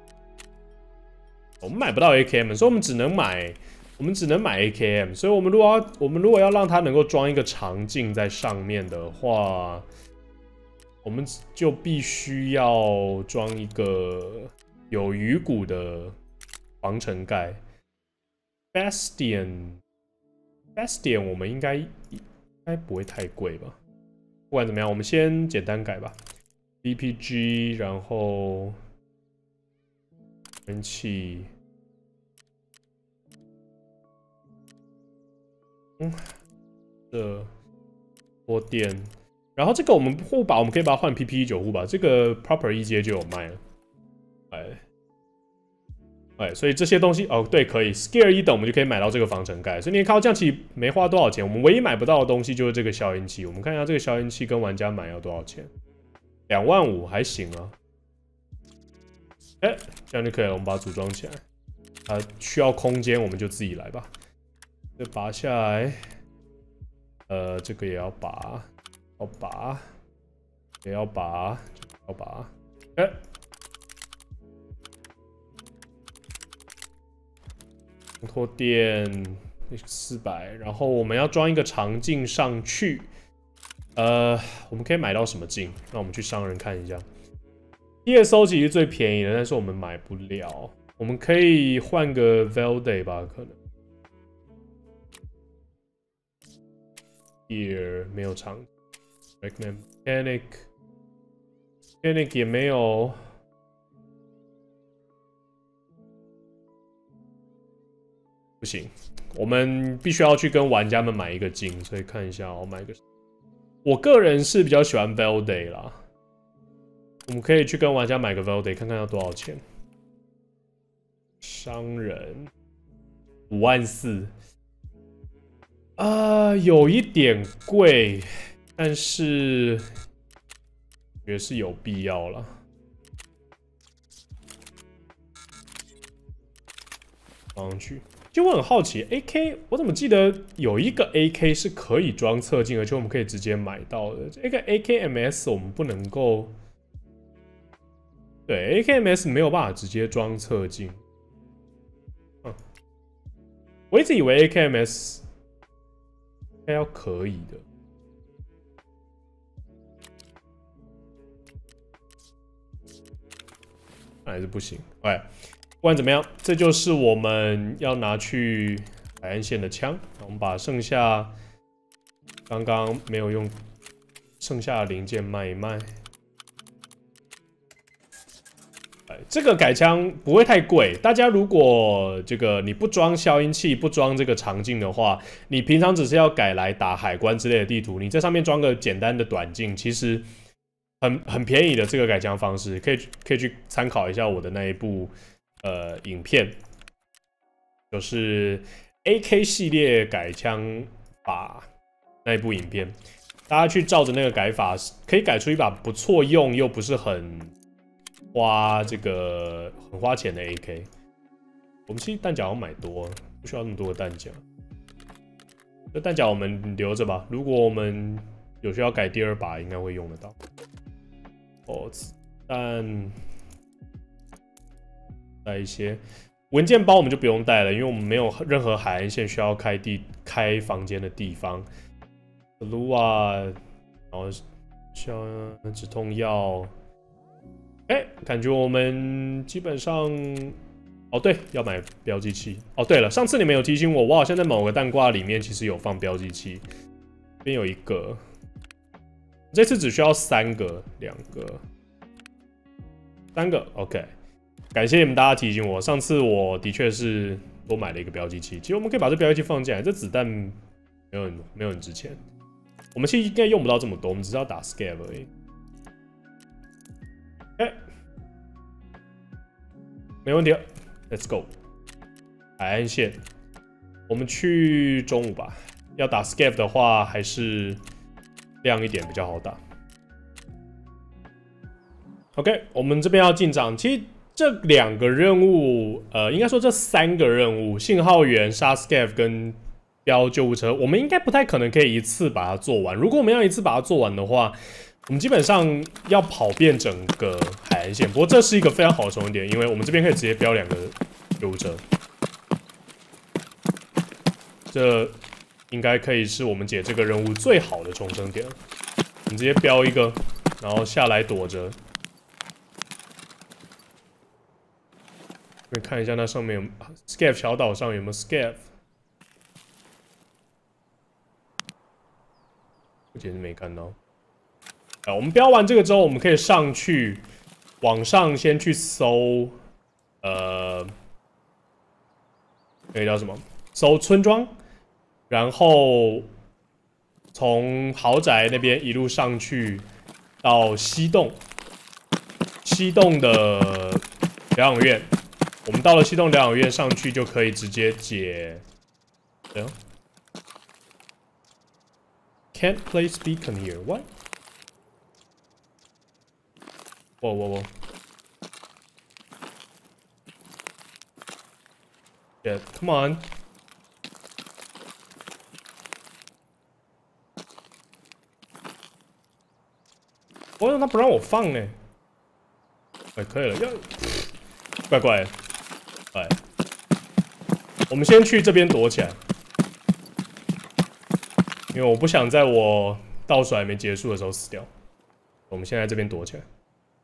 我们买不到 A K M， 所以我们只能买，我们只能买 A K M。所以我们如果要，我们如果要让它能够装一个长镜在上面的话，我们就必须要装一个有鱼骨的防尘盖。Bastion，Bastion 我们应该应该不会太贵吧？不管怎么样，我们先简单改吧。D P G， 然后人气。嗯，这拖电，然后这个我们护把我们可以把它换 P P E 九护把，这个 Proper 一阶就有卖了，哎，哎，所以这些东西哦，对，可以 Scare 一等我们就可以买到这个防尘盖，所以你看到这样其实没花多少钱，我们唯一买不到的东西就是这个消音器，我们看一下这个消音器跟玩家买要多少钱，两万五还行啊，哎，这样就可以了，我们把它组装起来，啊，需要空间我们就自己来吧。这拔下来，呃，这个也要拔，要拔，也要拔，要拔，哎、欸，拖电四百，然后我们要装一个长镜上去，呃，我们可以买到什么镜？那我们去商人看一下。T S O 其实最便宜的，但是我们买不了，我们可以换个 Velday 吧，可能。Here 没有长 ，recommend mechanic mechanic 也没有，不行，我们必须要去跟玩家们买一个镜，所以看一下，我买一个，我个人是比较喜欢 Velday 啦，我们可以去跟玩家买个 Velday， 看看要多少钱。商人五万四。啊、呃，有一点贵，但是也是有必要了。放上去，就我很好奇 ，A K 我怎么记得有一个 A K 是可以装侧镜，而且我们可以直接买到的。这个 A K M S 我们不能够，对 A K M S 没有办法直接装侧镜。嗯，我一直以为 A K M S。应该要可以的，还是不行。哎，不管怎么样，这就是我们要拿去海岸线的枪。我们把剩下刚刚没有用剩下的零件卖一卖。这个改枪不会太贵，大家如果这个你不装消音器、不装这个长镜的话，你平常只是要改来打海关之类的地图，你在上面装个简单的短镜，其实很很便宜的这个改枪方式，可以可以去参考一下我的那一部呃影片，就是 A K 系列改枪法那一部影片，大家去照着那个改法，可以改出一把不错用又不是很。花这个很花钱的 A K， 我们其实弹夹要买多，不需要那么多的弹夹。这弹夹我们留着吧，如果我们有需要改第二把，应该会用得到。哦，子弹带一些文件包，我们就不用带了，因为我们没有任何海岸线需要开地开房间的地方。Blue 啊，然后像止痛药。哎、欸，感觉我们基本上，哦对，要买标记器。哦对了，上次你们有提醒我，我好像在某个弹挂里面其实有放标记器，这边有一个，这次只需要三个，两个，三个 ，OK。感谢你们大家提醒我，上次我的确是多买了一个标记器。其实我们可以把这标记器放进来，这子弹没有很没有很值钱，我们其实应该用不到这么多，我们只是要打 scab 而已。哎、欸，没问题了， ，Let's go。海岸线，我们去中午吧。要打 Scav 的话，还是亮一点比较好打。OK， 我们这边要进场。其实这两个任务，呃，应该说这三个任务，信号源、杀 Scav 跟标救护车，我们应该不太可能可以一次把它做完。如果我们要一次把它做完的话，我们基本上要跑遍整个海岸线。不过这是一个非常好的重点，因为我们这边可以直接标两个救护车，这应该可以是我们解这个任务最好的重生点。我们直接标一个，然后下来躲着。看一下那上面有 Scav 小岛上有没有 Scav。目前是没看到。啊，我们标完这个之后，我们可以上去，往上先去搜，呃，那个叫什么？搜村庄，然后从豪宅那边一路上去到西洞，西洞的疗养院。我们到了西洞疗养院上去就可以直接解。哎呦 ，Can't place beacon here. What? 哇哇哇 ！Yeah, come on. 我让他不让我放呢。哎，可以了，要怪怪的。哎，我们先去这边躲起来，因为我不想在我倒数还没结束的时候死掉。我们现在这边躲起来。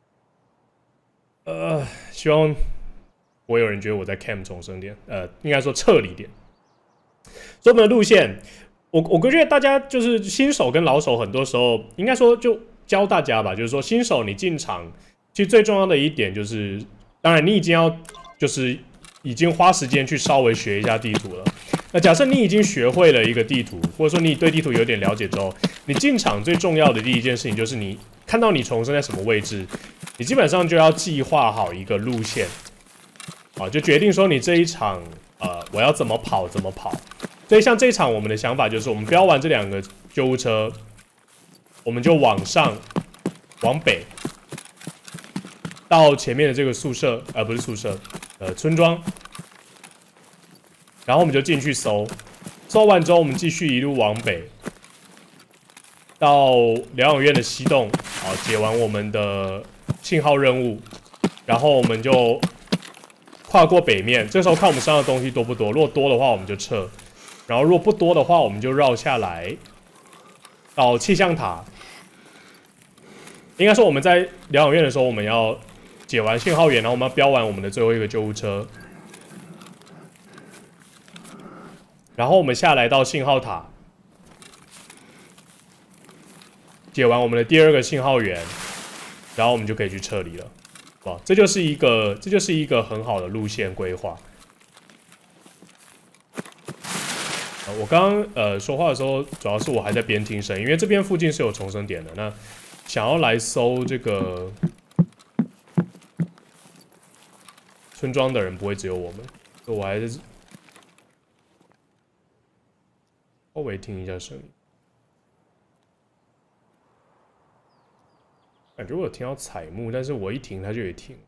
呃，希望不会有人觉得我在 camp 重生点，呃，应该说撤离点。所以我们的路线，我我觉得大家就是新手跟老手，很多时候应该说就教大家吧，就是说新手你进场，其实最重要的一点就是，当然你已经要就是已经花时间去稍微学一下地图了。那假设你已经学会了一个地图，或者说你对地图有点了解之后，你进场最重要的第一件事情就是你看到你重生在什么位置，你基本上就要计划好一个路线，啊，就决定说你这一场呃我要怎么跑怎么跑。所以像这一场我们的想法就是，我们标完这两个救护车，我们就往上往北到前面的这个宿舍，呃不是宿舍，呃村庄。然后我们就进去搜，搜完之后，我们继续一路往北，到疗养院的西洞，好，解完我们的信号任务，然后我们就跨过北面。这时候看我们身上的东西多不多，如果多的话我们就撤，然后如果不多的话我们就绕下来到气象塔。应该说我们在疗养院的时候，我们要解完信号源，然后我们要标完我们的最后一个救护车。然后我们下来到信号塔，解完我们的第二个信号源，然后我们就可以去撤离了。哇，这就是一个这就是一个很好的路线规划。我刚刚呃说话的时候，主要是我还在边听声，因为这边附近是有重生点的。那想要来搜这个村庄的人不会只有我们，所以我还是稍微听一下声音。感觉我有听到彩幕，但是我一停它就也停。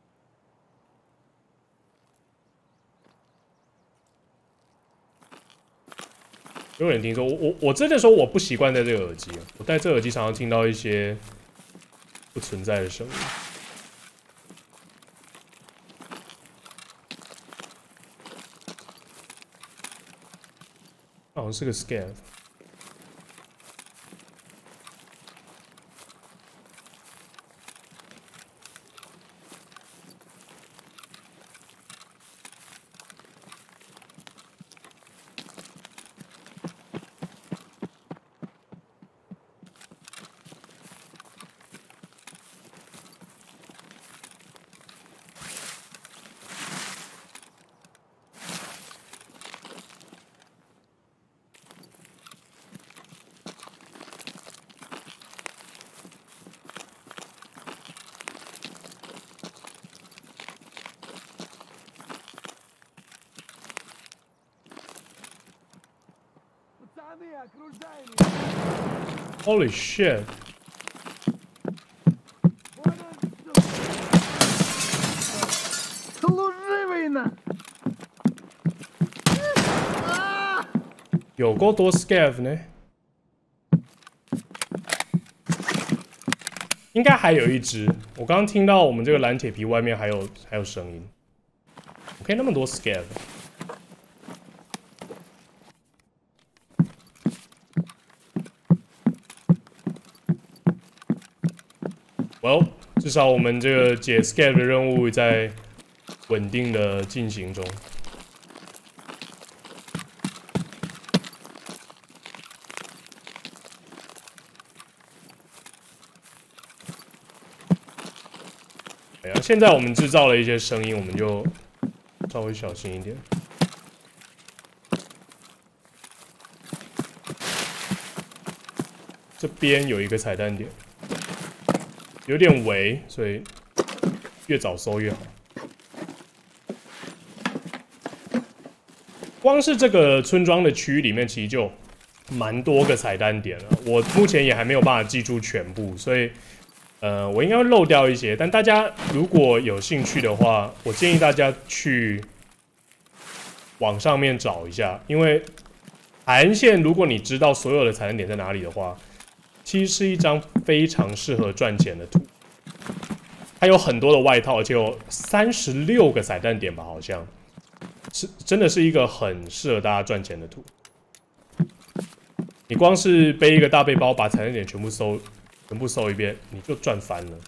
有人听说我我我真的说我不习惯戴这个耳机，我戴这个耳机常常听到一些不存在的声音。好像是个 scan。 Holy shit！ 有够多 scav 呢，应该还有一只。我刚刚听到我们这个蓝铁皮外面还有还有声音。OK， 那么多 scav。Well， 至少我们这个解 scav 的任务在稳定的进行中。哎呀，现在我们制造了一些声音，我们就稍微小心一点。这边有一个彩蛋点，有点围，所以越早搜越好。光是这个村庄的区域里面，其实就蛮多个彩蛋点了。我目前也还没有办法记住全部，所以。呃，我应该会漏掉一些，但大家如果有兴趣的话，我建议大家去网上面找一下，因为海岸线，如果你知道所有的彩蛋点在哪里的话，其实是一张非常适合赚钱的图。它有很多的外套，而且有三十六个彩蛋点吧，好像是真的是一个很适合大家赚钱的图。你光是背一个大背包，把彩蛋点全部收。全部搜一遍，你就赚翻了。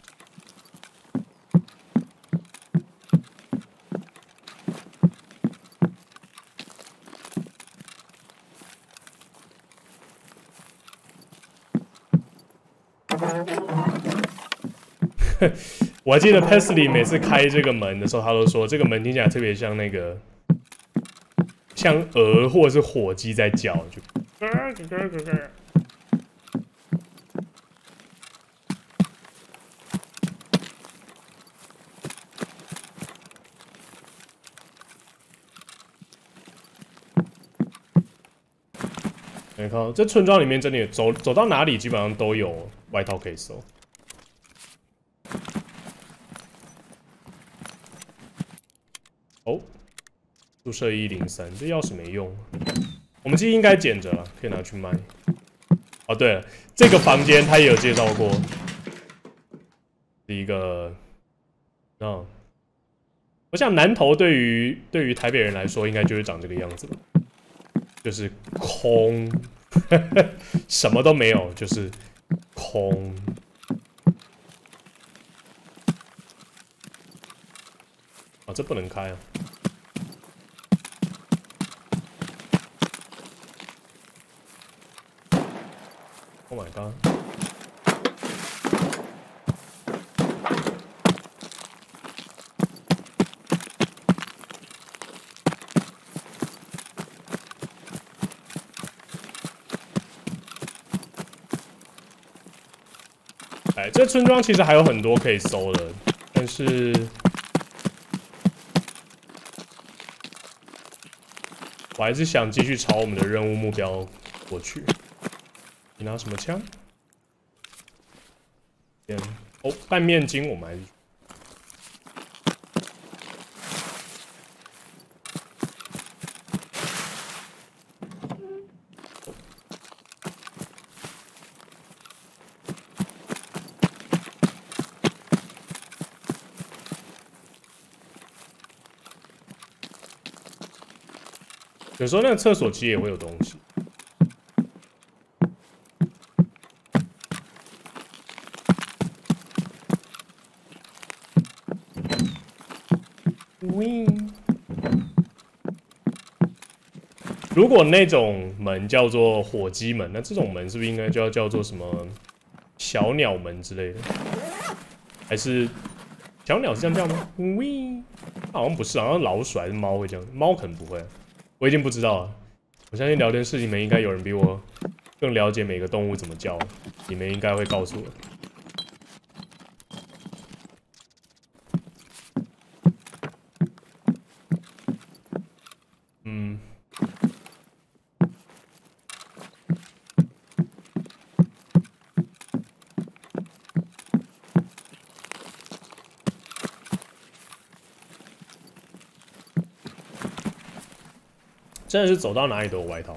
我还记得 Pesley 每次开这个门的时候，他都说这个门听起来特别像那个像鹅或者是火鸡在叫，就。你看，这村庄里面真的有走走到哪里，基本上都有外套可以搜。哦，宿舍一零三，这钥匙没用，我们其实应该捡着了，可以拿去卖。哦，对了，这个房间他也有介绍过，是一个，嗯，我想南投对于对于台北人来说，应该就是长这个样子吧。就是空，什么都没有，就是空。啊，这不能开啊 ！Oh my god！ 哎，这村庄其实还有很多可以搜的，但是我还是想继续朝我们的任务目标过去。你拿什么枪？哦，半面筋，我们还是。有时候那个厕所其实也会有东西。如果那种门叫做火鸡门，那这种门是不是应该就要叫做什么小鸟门之类的？还是小鸟是这样叫吗？喂，好像不是，好像老鼠还是猫会这样，猫可能不会。我已经不知道了。我相信聊天室里面应该有人比我更了解每个动物怎么叫，你们应该会告诉我。嗯， 真的是走到哪里都有外套。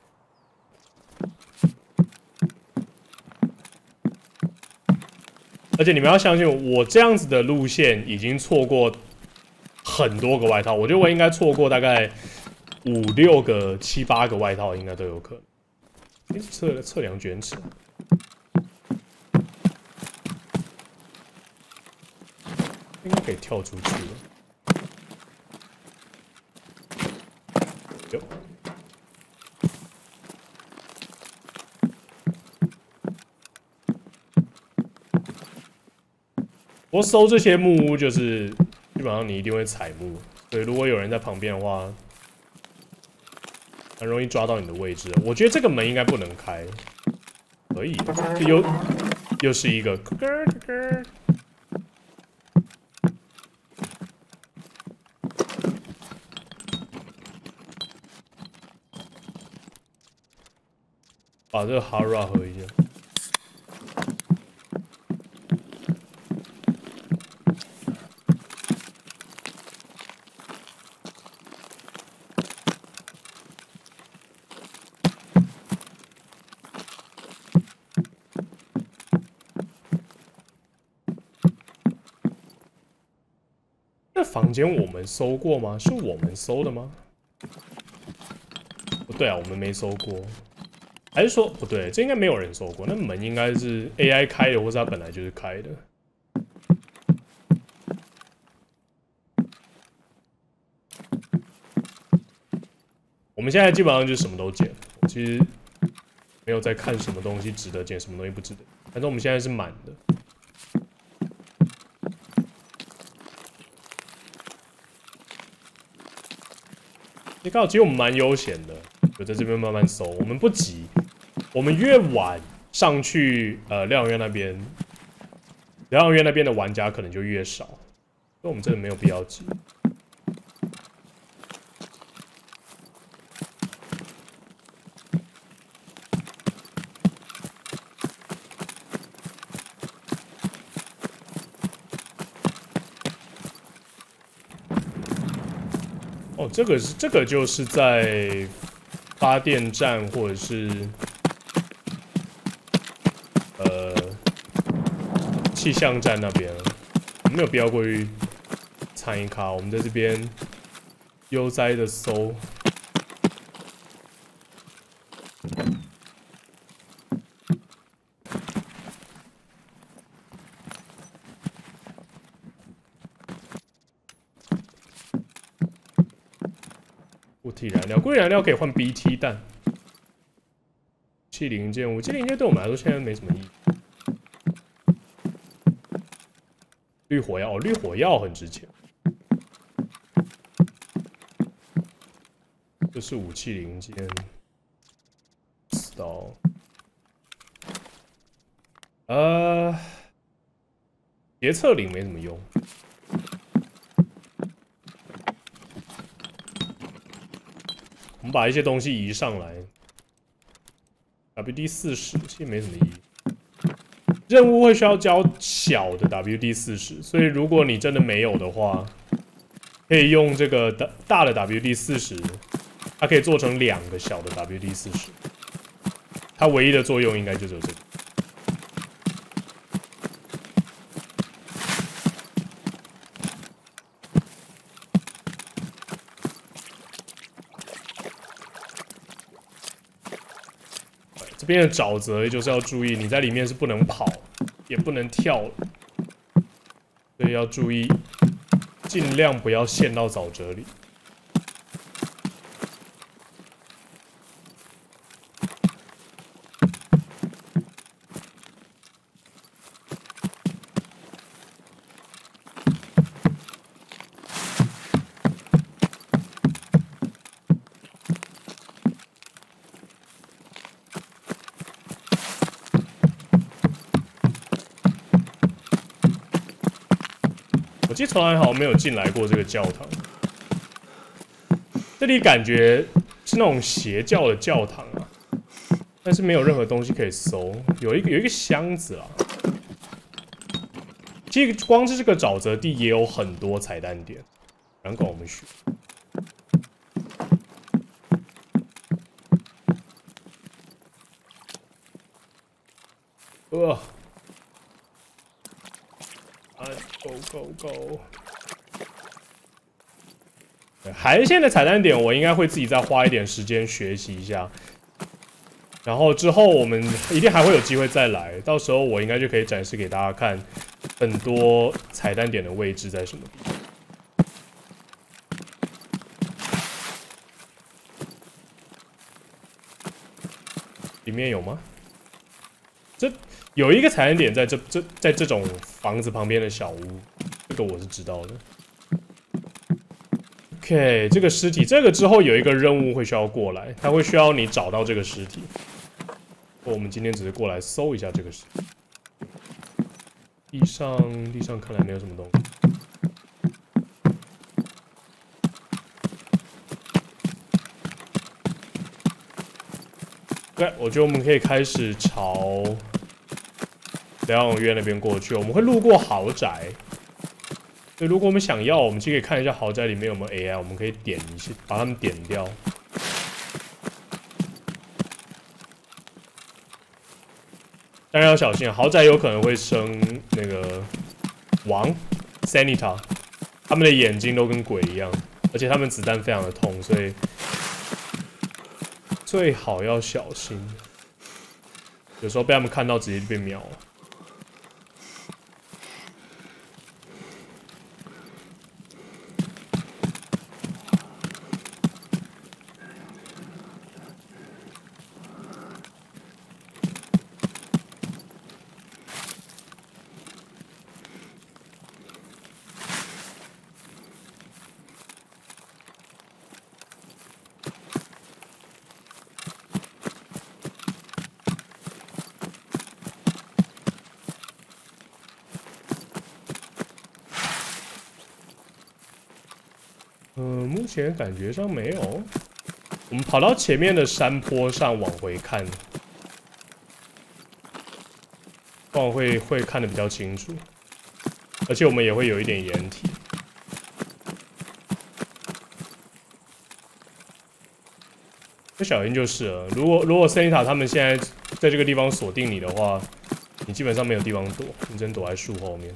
而且你们要相信我，我这样子的路线已经错过很多个外套，我觉得我应该错过大概五六个、七八个外套，应该都有可能。欸、测测量卷尺，应该可以跳出去了。有。不过搜这些木屋就是基本上你一定会采木，所以如果有人在旁边的话，很容易抓到你的位置。我觉得这个门应该不能开，可以，又又是一个，把这个哈拉喝一下。这房间我们搜过吗？是我们搜的吗？不对啊，我们没搜过。还是说不对？这应该没有人搜过。那门应该是 A I 开的，或是它本来就是开的。我们现在基本上就是什么都捡。我其实没有在看什么东西值得捡，什么东西不值得。反正我们现在是满的。你看，其实我们蛮悠闲的，就在这边慢慢搜。我们不急，我们越晚上去呃疗养院那边，疗养院那边的玩家可能就越少，所以我们真的没有必要急。哦，这个是这个就是在发电站或者是呃气象站那边，没有必要过去参一卡。我们在这边悠哉的搜。固体燃料，固体燃料可以换 B T 弹。武器零件，武器零件对我们来说现在没什么意义。绿火药，哦，绿火药很值钱。这是武器零件。刀。呃，斜侧领没什么用。我们把一些东西移上来 ，W D 四十其实没什么意义。任务会需要交小的 W D 四十，所以如果你真的没有的话，可以用这个大大的 W D 四十，它可以做成两个小的 W D 四十。它唯一的作用应该就只有这个。这边的沼泽就是要注意，你在里面是不能跑，也不能跳，所以要注意，尽量不要陷到沼泽里。我记得从来好像没有进来过这个教堂，这里感觉是那种邪教的教堂啊，但是没有任何东西可以搜，有一个有一个箱子啊。其实光是这个沼泽地也有很多彩蛋点，难怪我们选。 呃，啊，Go Go Go！ 海线的彩蛋点，我应该会自己再花一点时间学习一下。然后之后我们一定还会有机会再来，到时候我应该就可以展示给大家看很多彩蛋点的位置在什么地方。里面有吗？这有一个彩蛋点在这这在这种房子旁边的小屋，这个我是知道的。OK， 这个尸体，这个之后有一个任务会需要过来，它会需要你找到这个尸体。我们今天只是过来搜一下这个尸体。地上地上看来没有什么东西。对，我觉得我们可以开始朝疗养院那边过去。我们会路过豪宅，所以如果我们想要，我们就可以看一下豪宅里面有没有 A I， 我们可以点一些，把它们点掉。当然要小心，豪宅有可能会生那个王 Sanita， 他们的眼睛都跟鬼一样，而且他们子弹非常的痛，所以最好要小心。有时候被他们看到，直接就被秒了。嗯，目前感觉上没有。我们跑到前面的山坡上往回看，这样会会看得比较清楚，而且我们也会有一点掩体。这小心就是了。如果如果森尼塔他们现在在这个地方锁定你的话，你基本上没有地方躲，你只能躲在树后面。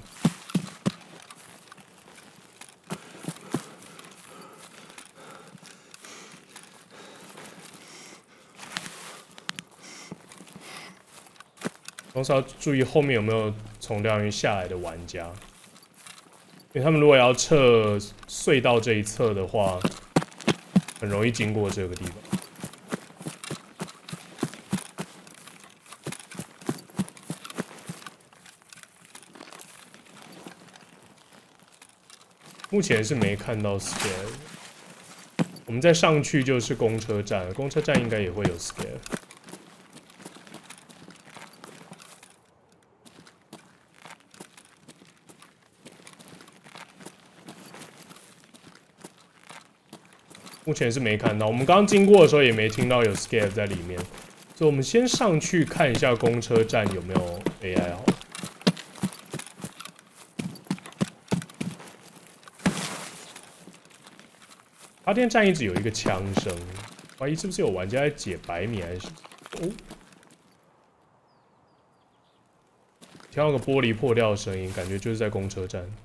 同时要注意后面有没有从疗养院下来的玩家，因为他们如果要撤隧道这一侧的话，很容易经过这个地方。目前是没看到 scare， 我们再上去就是公车站，公车站应该也会有 scare。目前是没看到，我们刚刚经过的时候也没听到有 scare 在里面，所以我们先上去看一下公车站有没有 A I 好了。发电站一直有一个枪声，怀疑是不是有玩家在解百米还是？哦，听到个玻璃破掉的声音，感觉就是在公车站。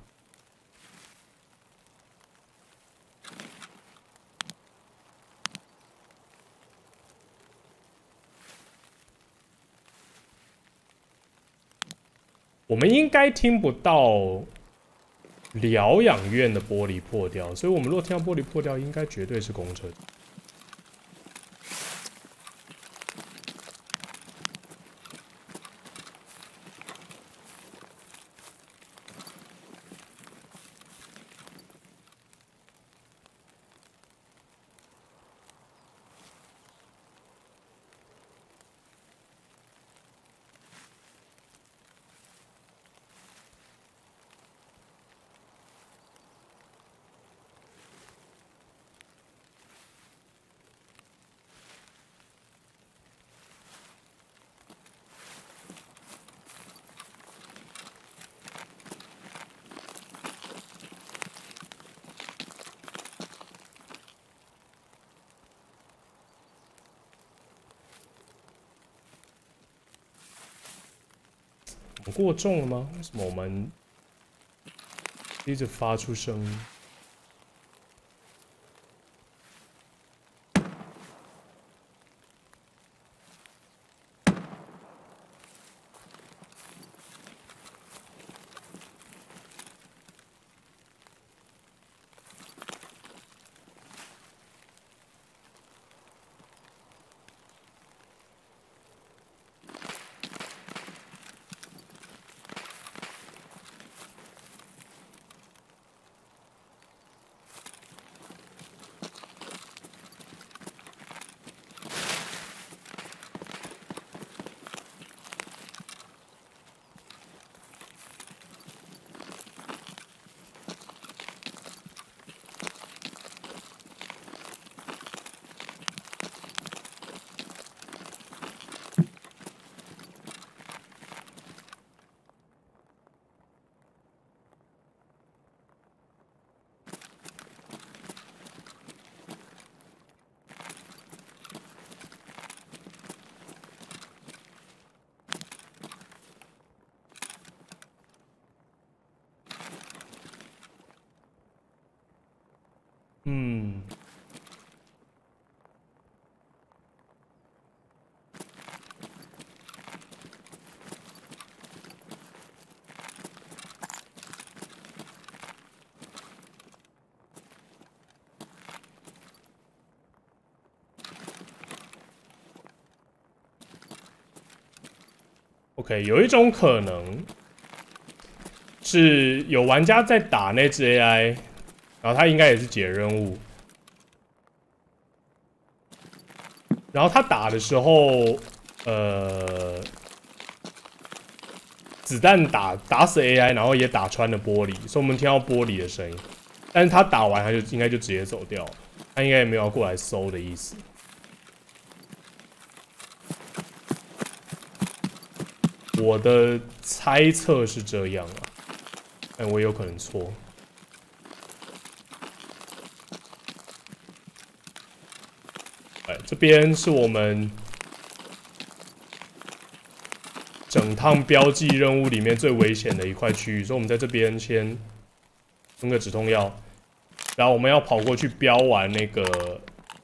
我们应该听不到疗养院的玻璃破掉，所以我们如果听到玻璃破掉，应该绝对是公车。 我们过重了吗？为什么我们一直发出声音？嗯， OK， 有一种可能是有玩家在打那只 A I， 然后他应该也是解任务，然后他打的时候，呃，子弹打打死 A I， 然后也打穿了玻璃，所以我们听到玻璃的声音。但是他打完他就应该就直接走掉了，他应该也没有要过来搜的意思。我的猜测是这样啊，但我也有可能错。哎，这边是我们整趟标记任务里面最危险的一块区域，所以我们在这边先吞个止痛药，然后我们要跑过去标完那个。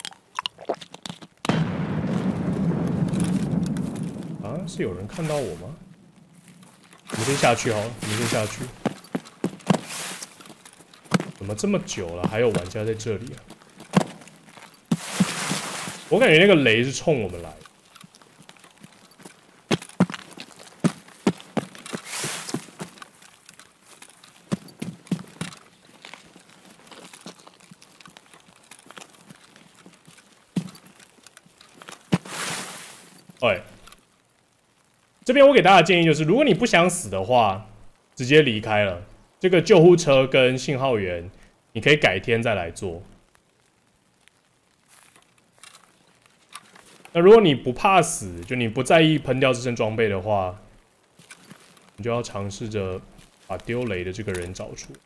啊，是有人看到我吗？我们先下去好了，我们先下去。怎么这么久了，还有玩家在这里啊？我感觉那个雷是冲我们来的。哎，这边我给大家的建议就是，如果你不想死的话，直接离开了。这个救护车跟信号员，你可以改天再来做。那如果你不怕死，就你不在意喷掉这身装备的话，你就要尝试着把丢雷的这个人找出。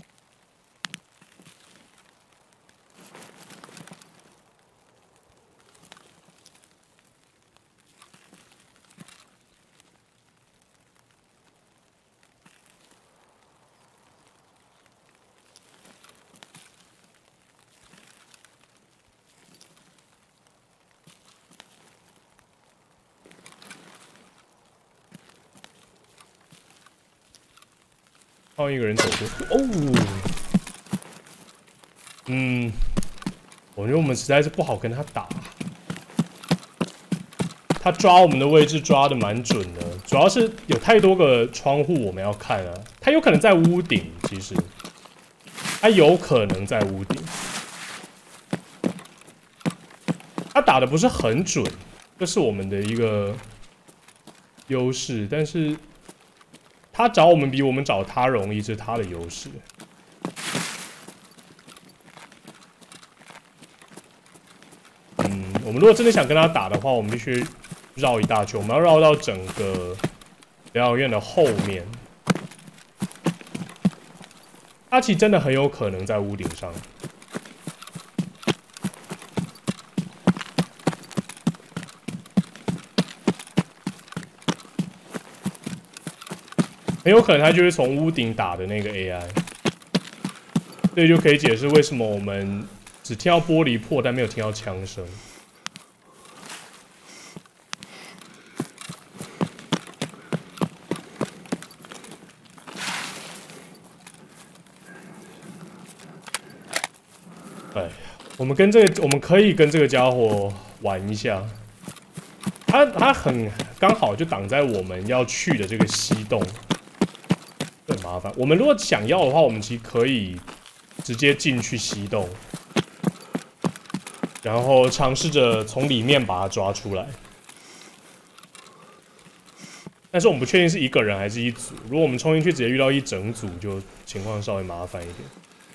看到一个人走过，哦，嗯，我觉得我们实在是不好跟他打。他抓我们的位置抓的蛮准的，主要是有太多个窗户我们要看啊。他有可能在屋顶，其实他有可能在屋顶。他打的不是很准，这是我们的一个优势，但是。他找我们比我们找他容易，这是他的优势。嗯，我们如果真的想跟他打的话，我们必须绕一大圈，我们要绕到整个疗养院的后面。他其实真的很有可能在屋顶上。 很有可能他就是从屋顶打的那个 A I， 这就可以解释为什么我们只听到玻璃破，但没有听到枪声。哎，我们跟这个，我们可以跟这个家伙玩一下。他他很刚好就挡在我们要去的这个西洞，很麻烦。我们如果想要的话，我们其实可以直接进去西洞，然后尝试着从里面把它抓出来。但是我们不确定是一个人还是一组。如果我们冲进去直接遇到一整组，就情况稍微麻烦一点。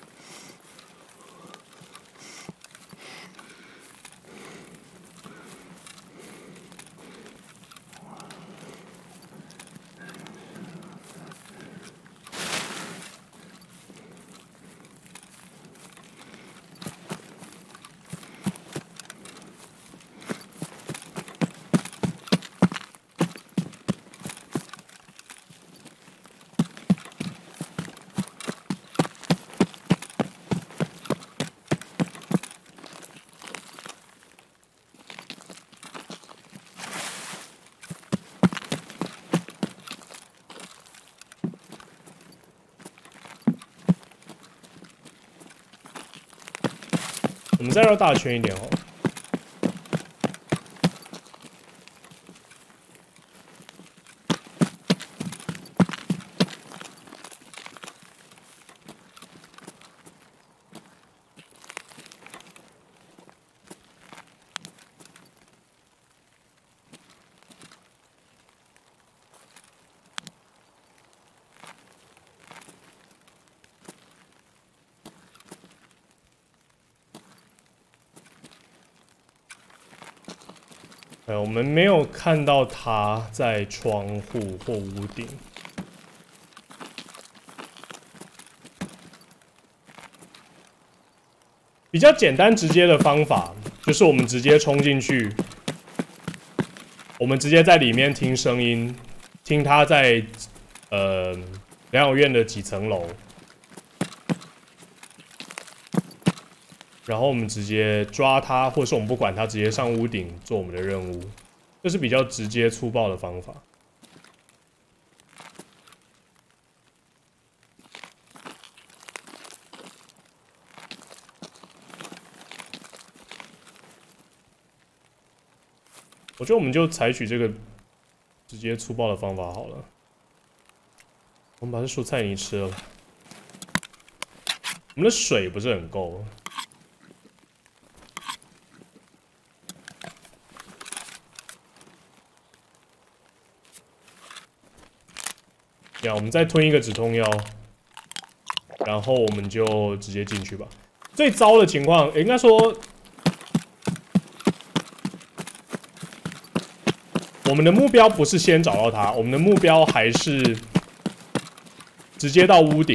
我们再绕大圈一点哦。呃，我们没有看到他在窗户或屋顶。比较简单直接的方法就是我们直接冲进去，我们直接在里面听声音，听他在呃疗养院的几层楼，然后我们直接抓他，或是我们不管他，直接上屋顶做我们的任务，这是比较直接粗暴的方法。我觉得我们就采取这个直接粗暴的方法好了。我们把这蔬菜泥吃了，我们的水不是很够。呀，我们再吞一个止痛药，然后我们就直接进去吧。最糟的情况，欸、应该说，我们的目标不是先找到他，我们的目标还是直接到屋顶，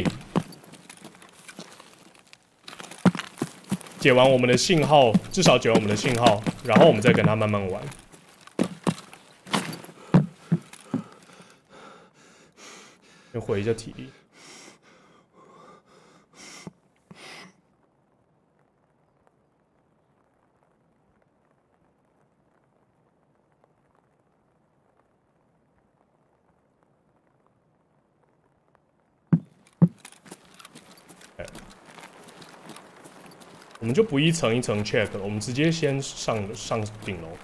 解完我们的信号，至少解完我们的信号，然后我们再跟他慢慢玩。先回一下体力。我们就不一层一层 check 了，我们直接先上上顶楼。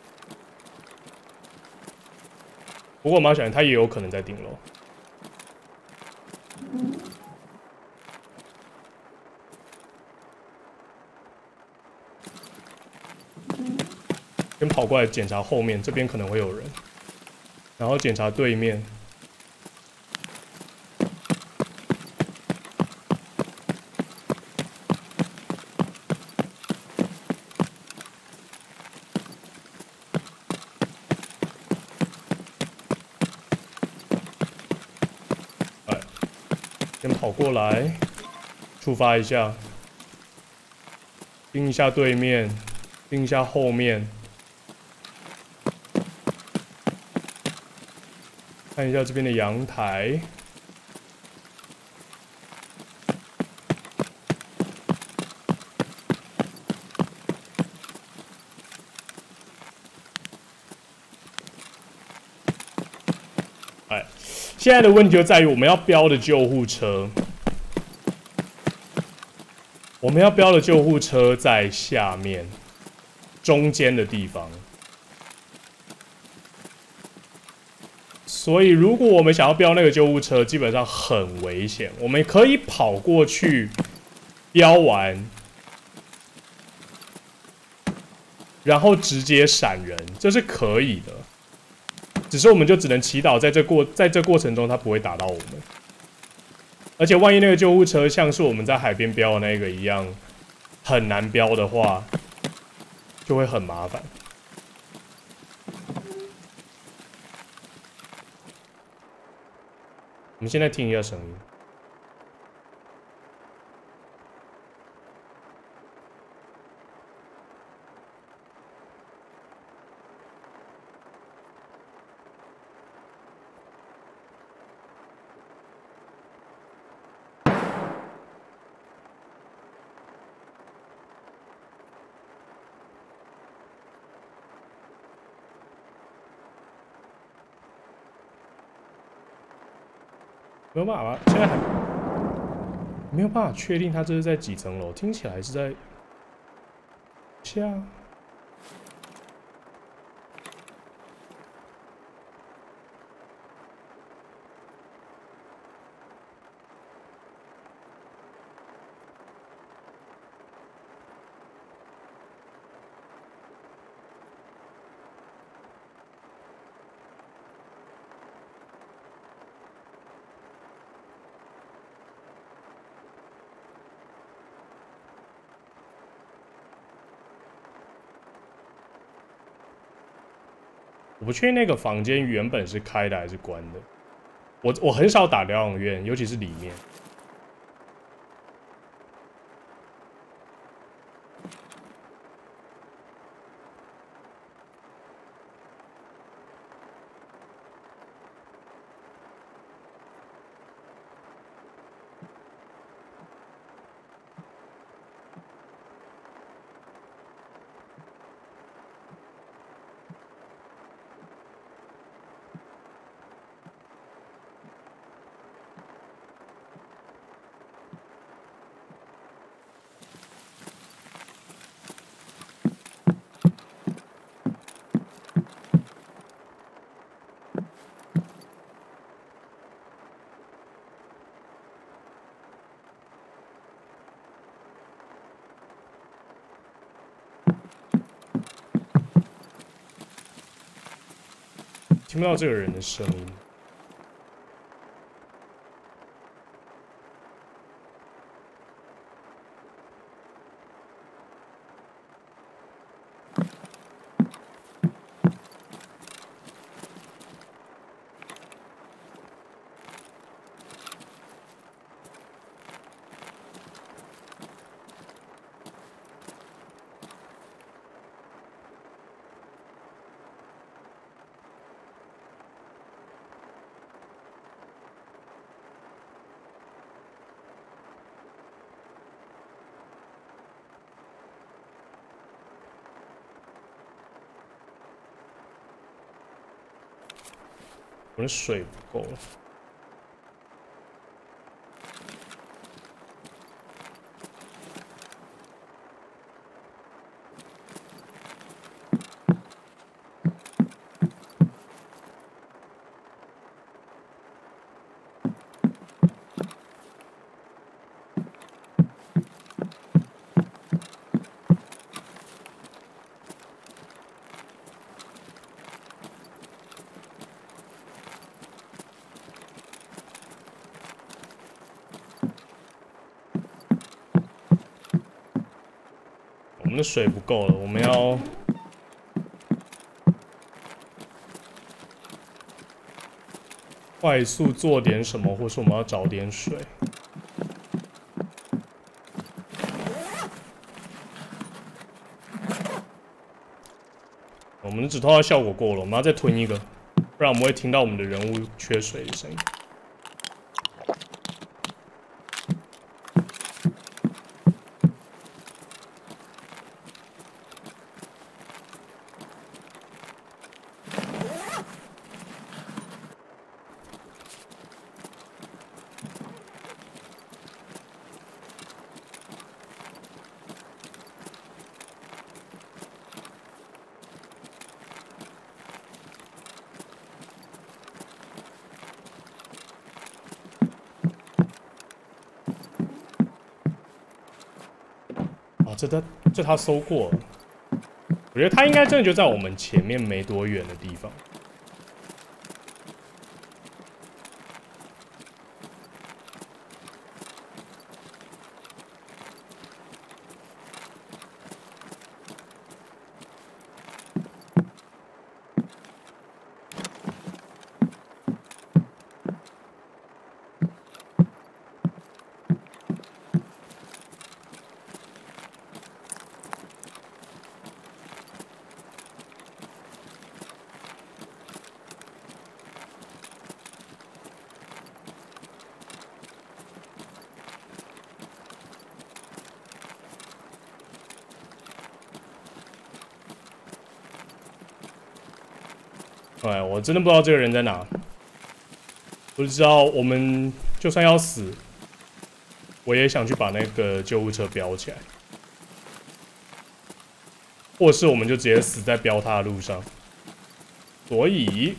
不过我们要想，他也有可能在顶楼。先跑过来检查后面，这边可能会有人，然后检查对面。来，先跑过来，触发一下，盯一下对面，盯一下后面。看一下这边的阳台。 现在的问题就在于我们要标的救护车，我们要标的救护车在下面中间的地方。所以，如果我们想要标那个救护车，基本上很危险。我们可以跑过去标完，然后直接闪人，这是可以的。只是我们就只能祈祷，在这过在这过程中，他不会打到我们。而且，万一那个救护车像是我们在海边标的那个一样很难标的话，就会很麻烦。我们现在听一下声音。没有办法，现在还没有办法确定他这是在几层楼，听起来是在下。我不确定那个房间原本是开的还是关的。我我很少打疗养院，尤其是里面。听不到这个人的声音。我的水不够了。我们的水不够了，我们要快速做点什么，或是我们要找点水。我们的止痛药效果过了，我们要再吞一个，不然我们会听到我们的人物缺水的声音。 这他这他搜过了，我觉得他应该真的就在我们前面没多远的地方。哎，我真的不知道这个人在哪。我只知道我们就算要死，我也想去把那个救护车飙起来，或是我们就直接死在飙他的路上。所以，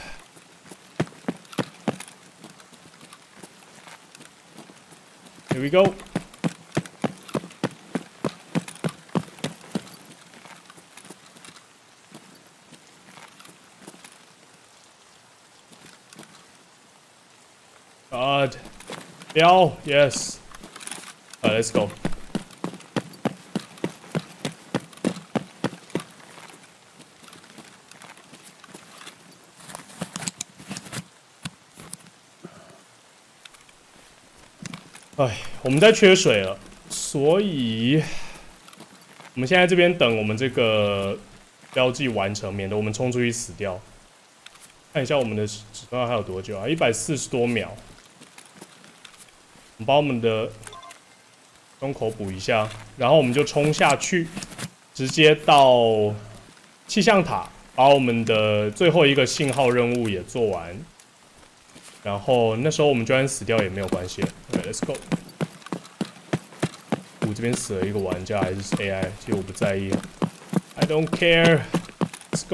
here we go。God， 飙 ，yes， 啊、uh, ，let's go。哎，我们在缺水了，所以我们现在这边等我们这个标记完成，免得我们冲出去死掉。看一下我们的指标还有多久啊？一百四十多秒。我们把我们的胸口补一下，然后我们就冲下去，直接到气象塔，把我们的最后一个信号任务也做完。然后那时候我们就算死掉也没有关系了。OK，let's go。我这边死了一个玩家还是 A I， 其实我不在意 ，I don't care。Let's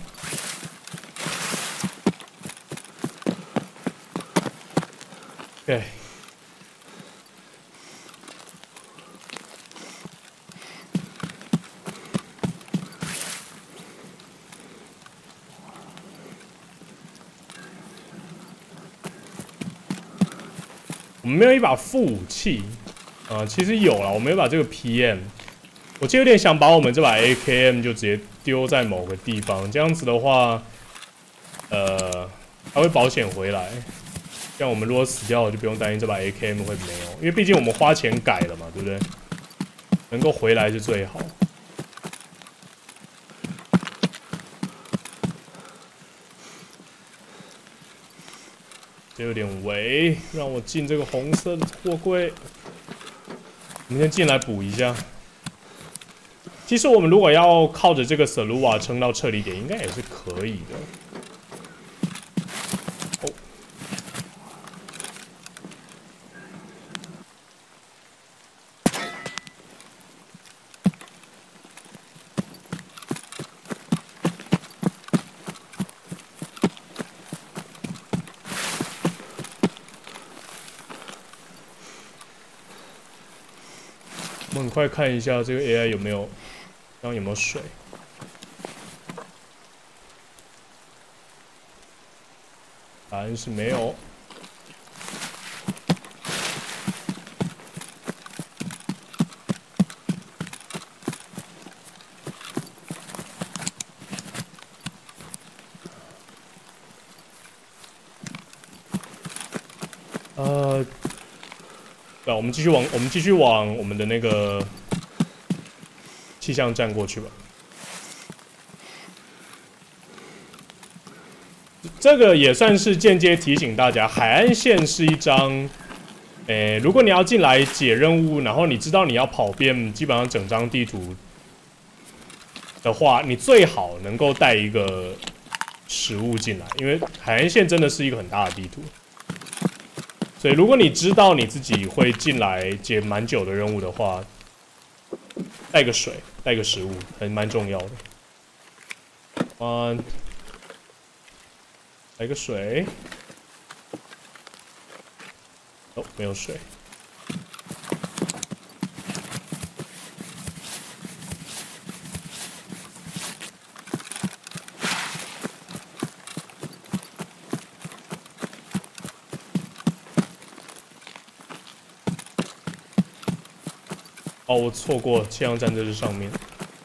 go。OK。我们没有一把副武器，啊、呃，其实有了，我们有把这个 P M， 我其实有点想把我们这把 A K M 就直接丢在某个地方，这样子的话，呃，它会保险回来。这样我们如果死掉了，就不用担心这把 A K M 会没有，因为毕竟我们花钱改了嘛，对不对？能够回来是最好。这有点围，让我进这个红色的货柜。我们先进来补一下。其实我们如果要靠着这个 Saluwa 撑到撤离点，应该也是可以的。哦，我们很快看一下这个 A I 有没有，刚刚有没有水？答案是没有。呃。对、啊，我们继续往我们继续往我们的那个气象站过去吧。这个也算是间接提醒大家，海岸线是一张，诶，如果你要进来解任务，然后你知道你要跑遍基本上整张地图的话，你最好能够带一个食物进来，因为海岸线真的是一个很大的地图。所以，如果你知道你自己会进来解蛮久的任务的话，带个水，带个食物，还蛮重要的。嗯，来个水。哦，没有水。 哦，我错过气象站在这上面。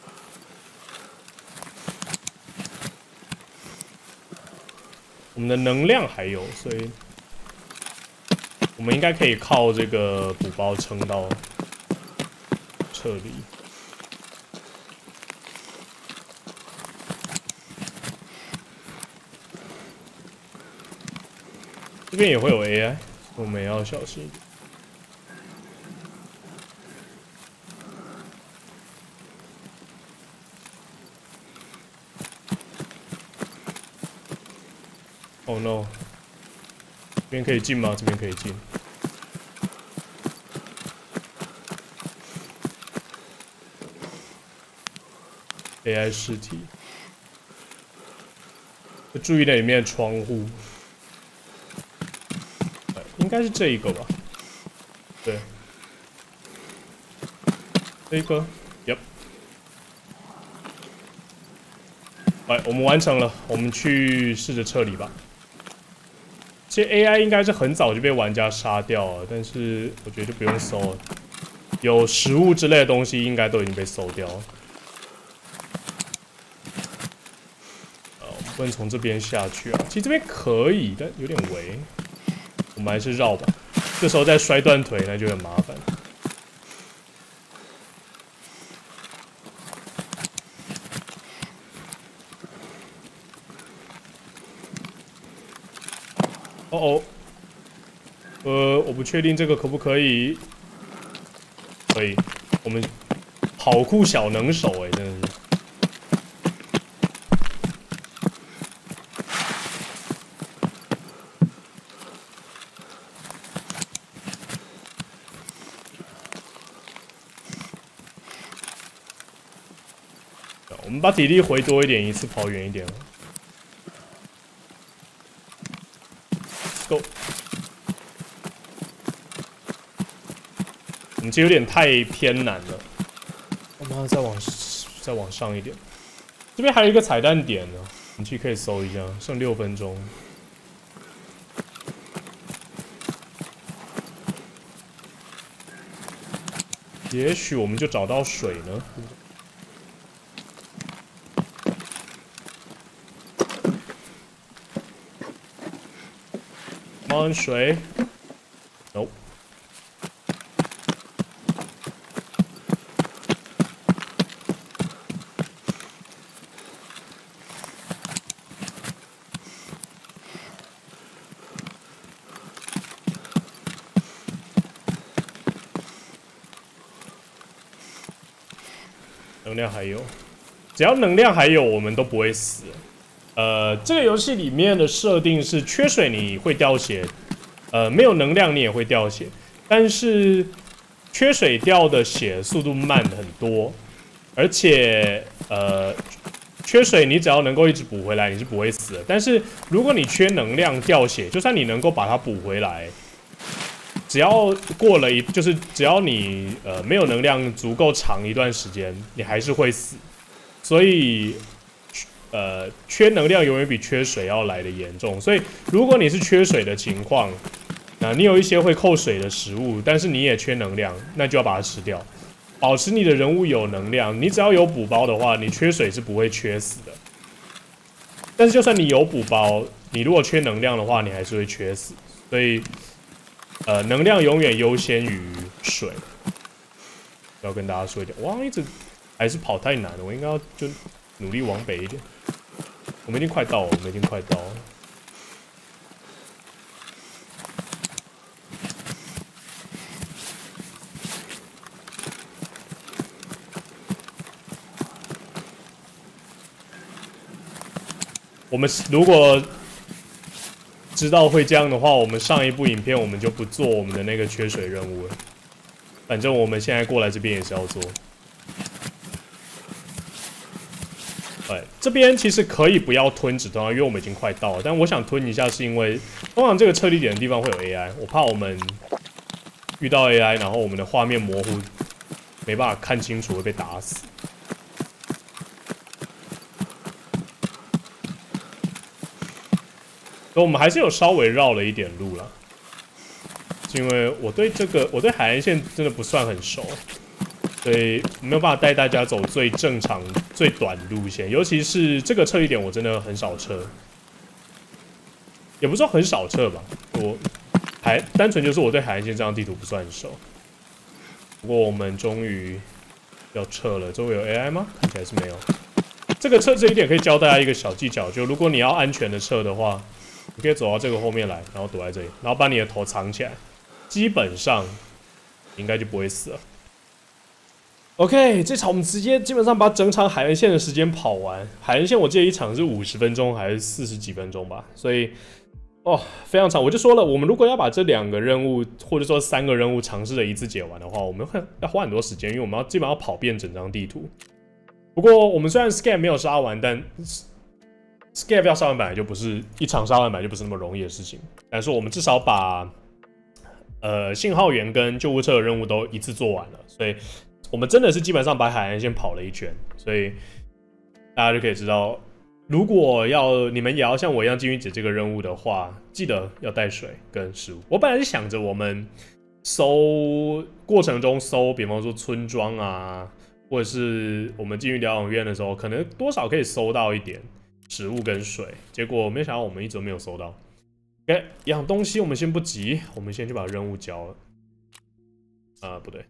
我们的能量还有，所以我们应该可以靠这个补包撑到撤离。这边也会有 A I， 我们也要小心一点。Oh no！ 这边可以进吗？这边可以进。A I 尸体，要注意那里面的窗户。应该是这一个吧？对，这一个 ，Yep。哎，我们完成了，我们去试着撤离吧。这 A I 应该是很早就被玩家杀掉了，但是我觉得就不用搜了。有食物之类的东西，应该都已经被搜掉了。呃，我们不能从这边下去啊。其实这边可以，但有点围。我们还是绕吧。这时候再摔断腿，那就很麻烦。哦哦，呃，我不确定这个可不可以。可以，我们跑酷小能手哎，真的是。我们把体力回多一点，一次跑远一点。Go！ 我们这有点太偏难了。他妈，再往再往上一点。这边还有一个彩蛋点呢，你去可以搜一下，剩六分钟。也许我们就找到水呢。Come on， 水 ，No。能量还有，只要能量还有，我们都不会死。呃，这个游戏里面的设定是缺水你会掉血，呃，没有能量你也会掉血，但是缺水掉的血速度慢很多，而且呃，缺水你只要能够一直补回来，你是不会死的。但是如果你缺能量掉血，就算你能够把它补回来，只要过了一，就是只要你呃没有能量足够长一段时间，你还是会死。所以。呃，缺能量永远比缺水要来的严重，所以如果你是缺水的情况，那、呃、你有一些会扣水的食物，但是你也缺能量，那就要把它吃掉，保持你的人物有能量。你只要有补包的话，你缺水是不会缺死的。但是就算你有补包，你如果缺能量的话，你还是会缺死。所以，呃，能量永远优先于水。要跟大家说一点，哇，一直还是跑太难了，我应该要就努力往北一点。我们已经快到了，我们已经快到了。我们如果知道会这样的话，我们上一部影片我们就不做我们的那个缺水任务了。反正我们现在过来这边也是要做。对，这边其实可以不要吞止痛啊，因为我们已经快到了。但我想吞一下，是因为通常这个撤离点的地方会有 A I， 我怕我们遇到 A I， 然后我们的画面模糊，没办法看清楚会被打死。所以我们还是有稍微绕了一点路啦，因为我对这个我对海岸线真的不算很熟。 所以没有办法带大家走最正常、最短路线，尤其是这个撤离点，我真的很少撤，也不是说很少撤吧，我还单纯就是我对海岸线这张地图不算很熟。不过我们终于要撤了，周围有 A I 吗？看起来是没有。这个撤这一点可以教大家一个小技巧，就如果你要安全的撤的话，你可以走到这个后面来，然后躲在这里，然后把你的头藏起来，基本上应该就不会死了。OK， 这场我们直接基本上把整场海岸线的时间跑完。海岸线我记得一场是五十分钟还是四十几分钟吧，所以哦非常长。我就说了，我们如果要把这两个任务或者说三个任务尝试的一次解完的话，我们会要花很多时间，因为我们要基本上要跑遍整张地图。不过我们虽然 Scab 没有杀完，但 Scab 要杀完本来就不是一场杀完本来就不是那么容易的事情。但是我们至少把呃信号源跟救护车的任务都一次做完了，所以我们真的是基本上把海岸线跑了一圈。所以大家就可以知道，如果要你们也要像我一样进去解这个任务的话，记得要带水跟食物。我本来是想着我们搜过程中搜，比方说村庄啊。或者是我们进去疗养院的时候，可能多少可以搜到一点食物跟水，结果没想到我们一直都没有搜到。OK， 养东西我们先不急，我们先去把任务交了。啊、呃，不对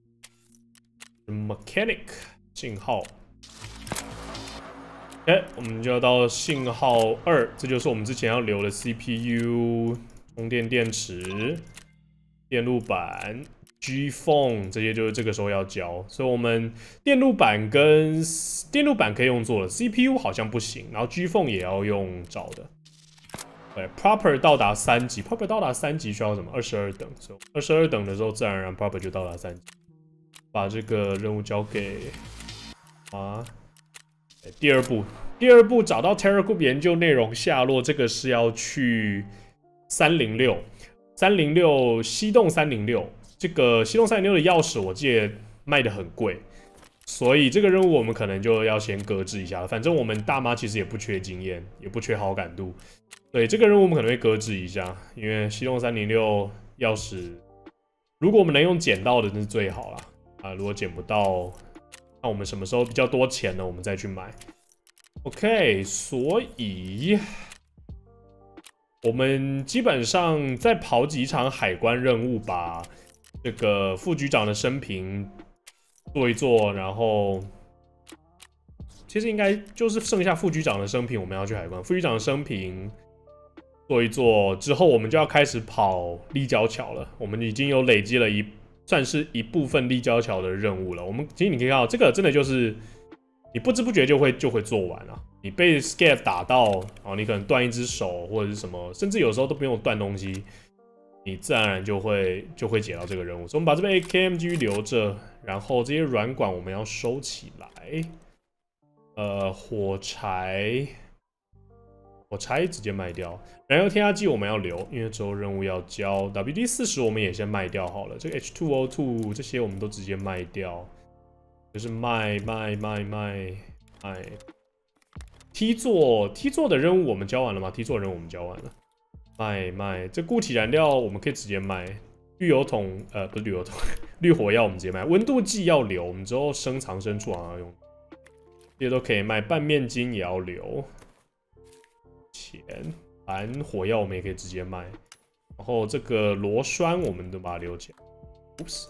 ，mechanic 信号。OK， 我们就要到信号二，这就是我们之前要留的 C P U、充电电池、电路板。G phone 这些就是这个时候要交，所以我们电路板跟电路板可以用做了 ，C P U 好像不行，然后 G phone 也要用找的。对 ，proper 到达三级 ，proper 到达三级需要什么？二十二等，所以二十二等的时候，自然而然 proper 就到达三级。把这个任务交给啊，第二步，第二步找到 Terracoup 研究内容下落，这个是要去三零六，三零六西洞三零六。这个西洞三零六的钥匙，我记得卖的很贵，所以这个任务我们可能就要先搁置一下了。反正我们大妈其实也不缺经验，也不缺好感度，所以这个任务我们可能会搁置一下。因为西洞三零六钥匙，如果我们能用捡到的，那是最好啦。啊，如果捡不到，那我们什么时候比较多钱呢？我们再去买。OK， 所以。我们基本上再跑几场海关任务，把这个副局长的生平做一做，然后其实应该就是剩下副局长的生平，我们要去海关。副局长的生平做一做之后，我们就要开始跑立交桥了。我们已经有累积了一算是一部分立交桥的任务了。我们其实你可以看到，这个真的就是你不知不觉就会就会做完了。你被 Scab 打到，然后你可能断一只手或者是什么，甚至有时候都不用断东西，你自然而然就会就会解到这个任务。所以我们把这边 A K M 继续留着，然后这些软管我们要收起来。呃，火柴，火柴直接卖掉。燃油添加剂我们要留，因为之后任务要交。W D 四十我们也先卖掉好了。这个 H 二 O 二 这些我们都直接卖掉，就是卖卖卖卖卖。T 座 T 座的任务我们交完了吗 ？T 座任务我们交完了。卖卖这固体燃料我们可以直接卖。绿油桶呃不是绿油桶，绿火药我们直接卖。温度计要留，我们之后深藏深处好像用。这些都可以卖，拌面筋也要留。钱含火药我们也可以直接卖。然后这个螺栓我们都把它留起来。Oops，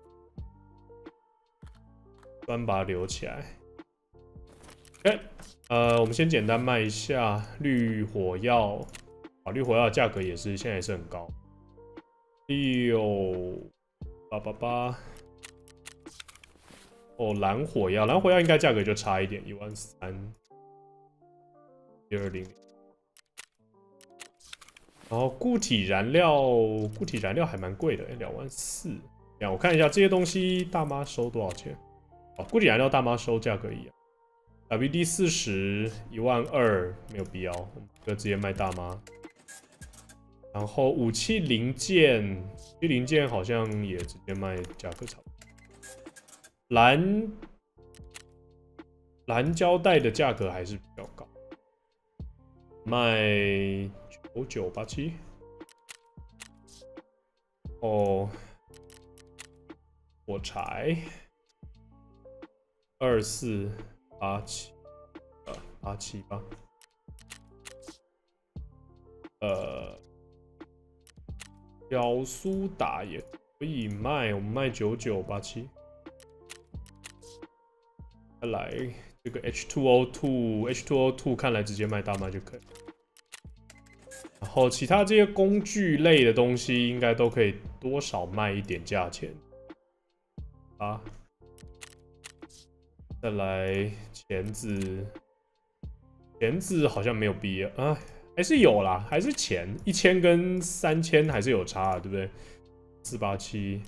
栓把它留起来。OK。呃，我们先简单卖一下绿火药，啊，绿火药的价格也是现在也是很高，六八八八。哦，蓝火药，蓝火药应该价格就差一点，一万三，一二零。然后固体燃料，固体燃料还蛮贵的，两万四。让我看一下这些东西，大妈收多少钱？哦，固体燃料大妈收价格一样。W D 四十一万二没有必要，我们就直接卖大妈。然后武器零件，武器零件好像也直接卖价格差不多。蓝蓝胶带的价格还是比较高，卖九九八七。哦，火柴。 二四八七，呃，八七吧。呃，小苏打也可以卖，我们卖九九八七。再来这个 H 二 O 二 H 二 O 二看来直接卖大卖就可以。然后其他这些工具类的东西应该都可以多少卖一点价钱啊。再来钳子，钳子好像没有必要啊，还是有啦，还是钱一千跟三千还是有差，对不对？四八七，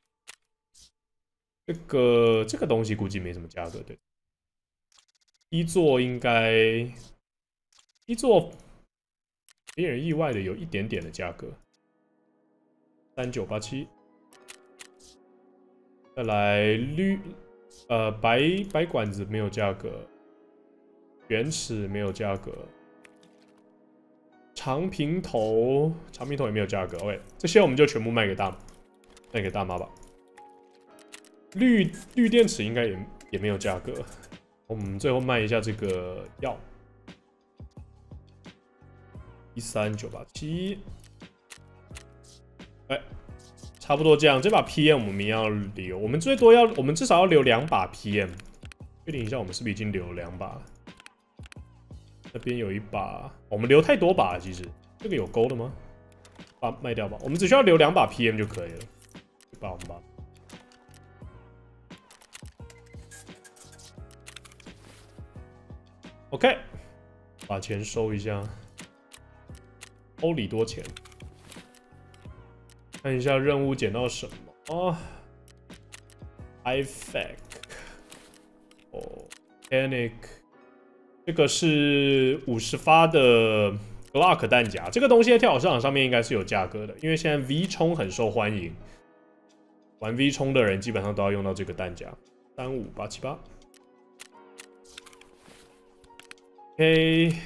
这个这个东西估计没什么价格，对。一座应该一座令人意外的有一点点的价格，三九八七。再来绿。呃，白白管子没有价格，原尺没有价格，长平头长平头也没有价格。OK， 这些我们就全部卖给大卖给大妈吧。绿绿电池应该也也没有价格，我们最后卖一下这个药，一三九八七。哎。差不多这样，这把 P M 我们明天要留，我们最多要，我们至少要留两把 P M。确定一下，我们是不是已经留了两把？那边有一把，我们留太多把了，其实这个有勾的吗？把卖掉吧，我们只需要留两把 P M 就可以了。一把我们把。OK， 把钱收一下，欧里多钱。看一下任务捡到什么哦 ，I F A C， 哦 ，Panic， 这个是五十发的 Glock 弹夹，这个东西在跳蚤市场上面应该是有价格的，因为现在 V 冲很受欢迎，玩 V 冲的人基本上都要用到这个弹夹，三五八七八 ，OK。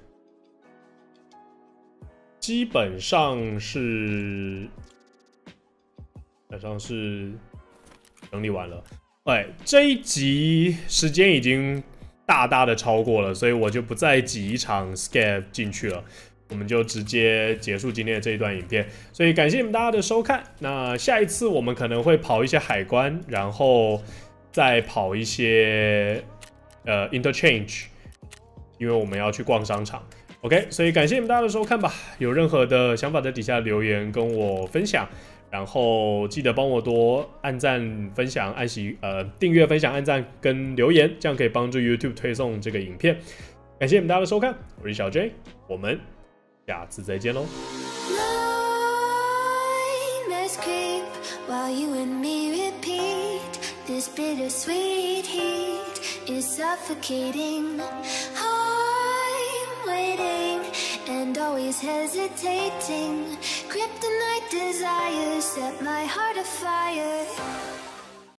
基本上是，基本上是整理完了。哎，这一集时间已经大大的超过了，所以我就不再挤一场 Scab 进去了，我们就直接结束今天的这一段影片。所以感谢你们大家的收看。那下一次我们可能会跑一些海关，然后再跑一些呃 interchange， 因为我们要去逛商场。OK， 所以感谢你们大家的收看吧。有任何的想法在底下留言跟我分享，然后记得帮我多按赞、分享、按喜呃订阅、分享、按赞跟留言，这样可以帮助 YouTube 推送这个影片。感谢你们大家的收看，我是小 J， 我们下次再见喽。And always hesitating, kryptonite desires set my heart afire.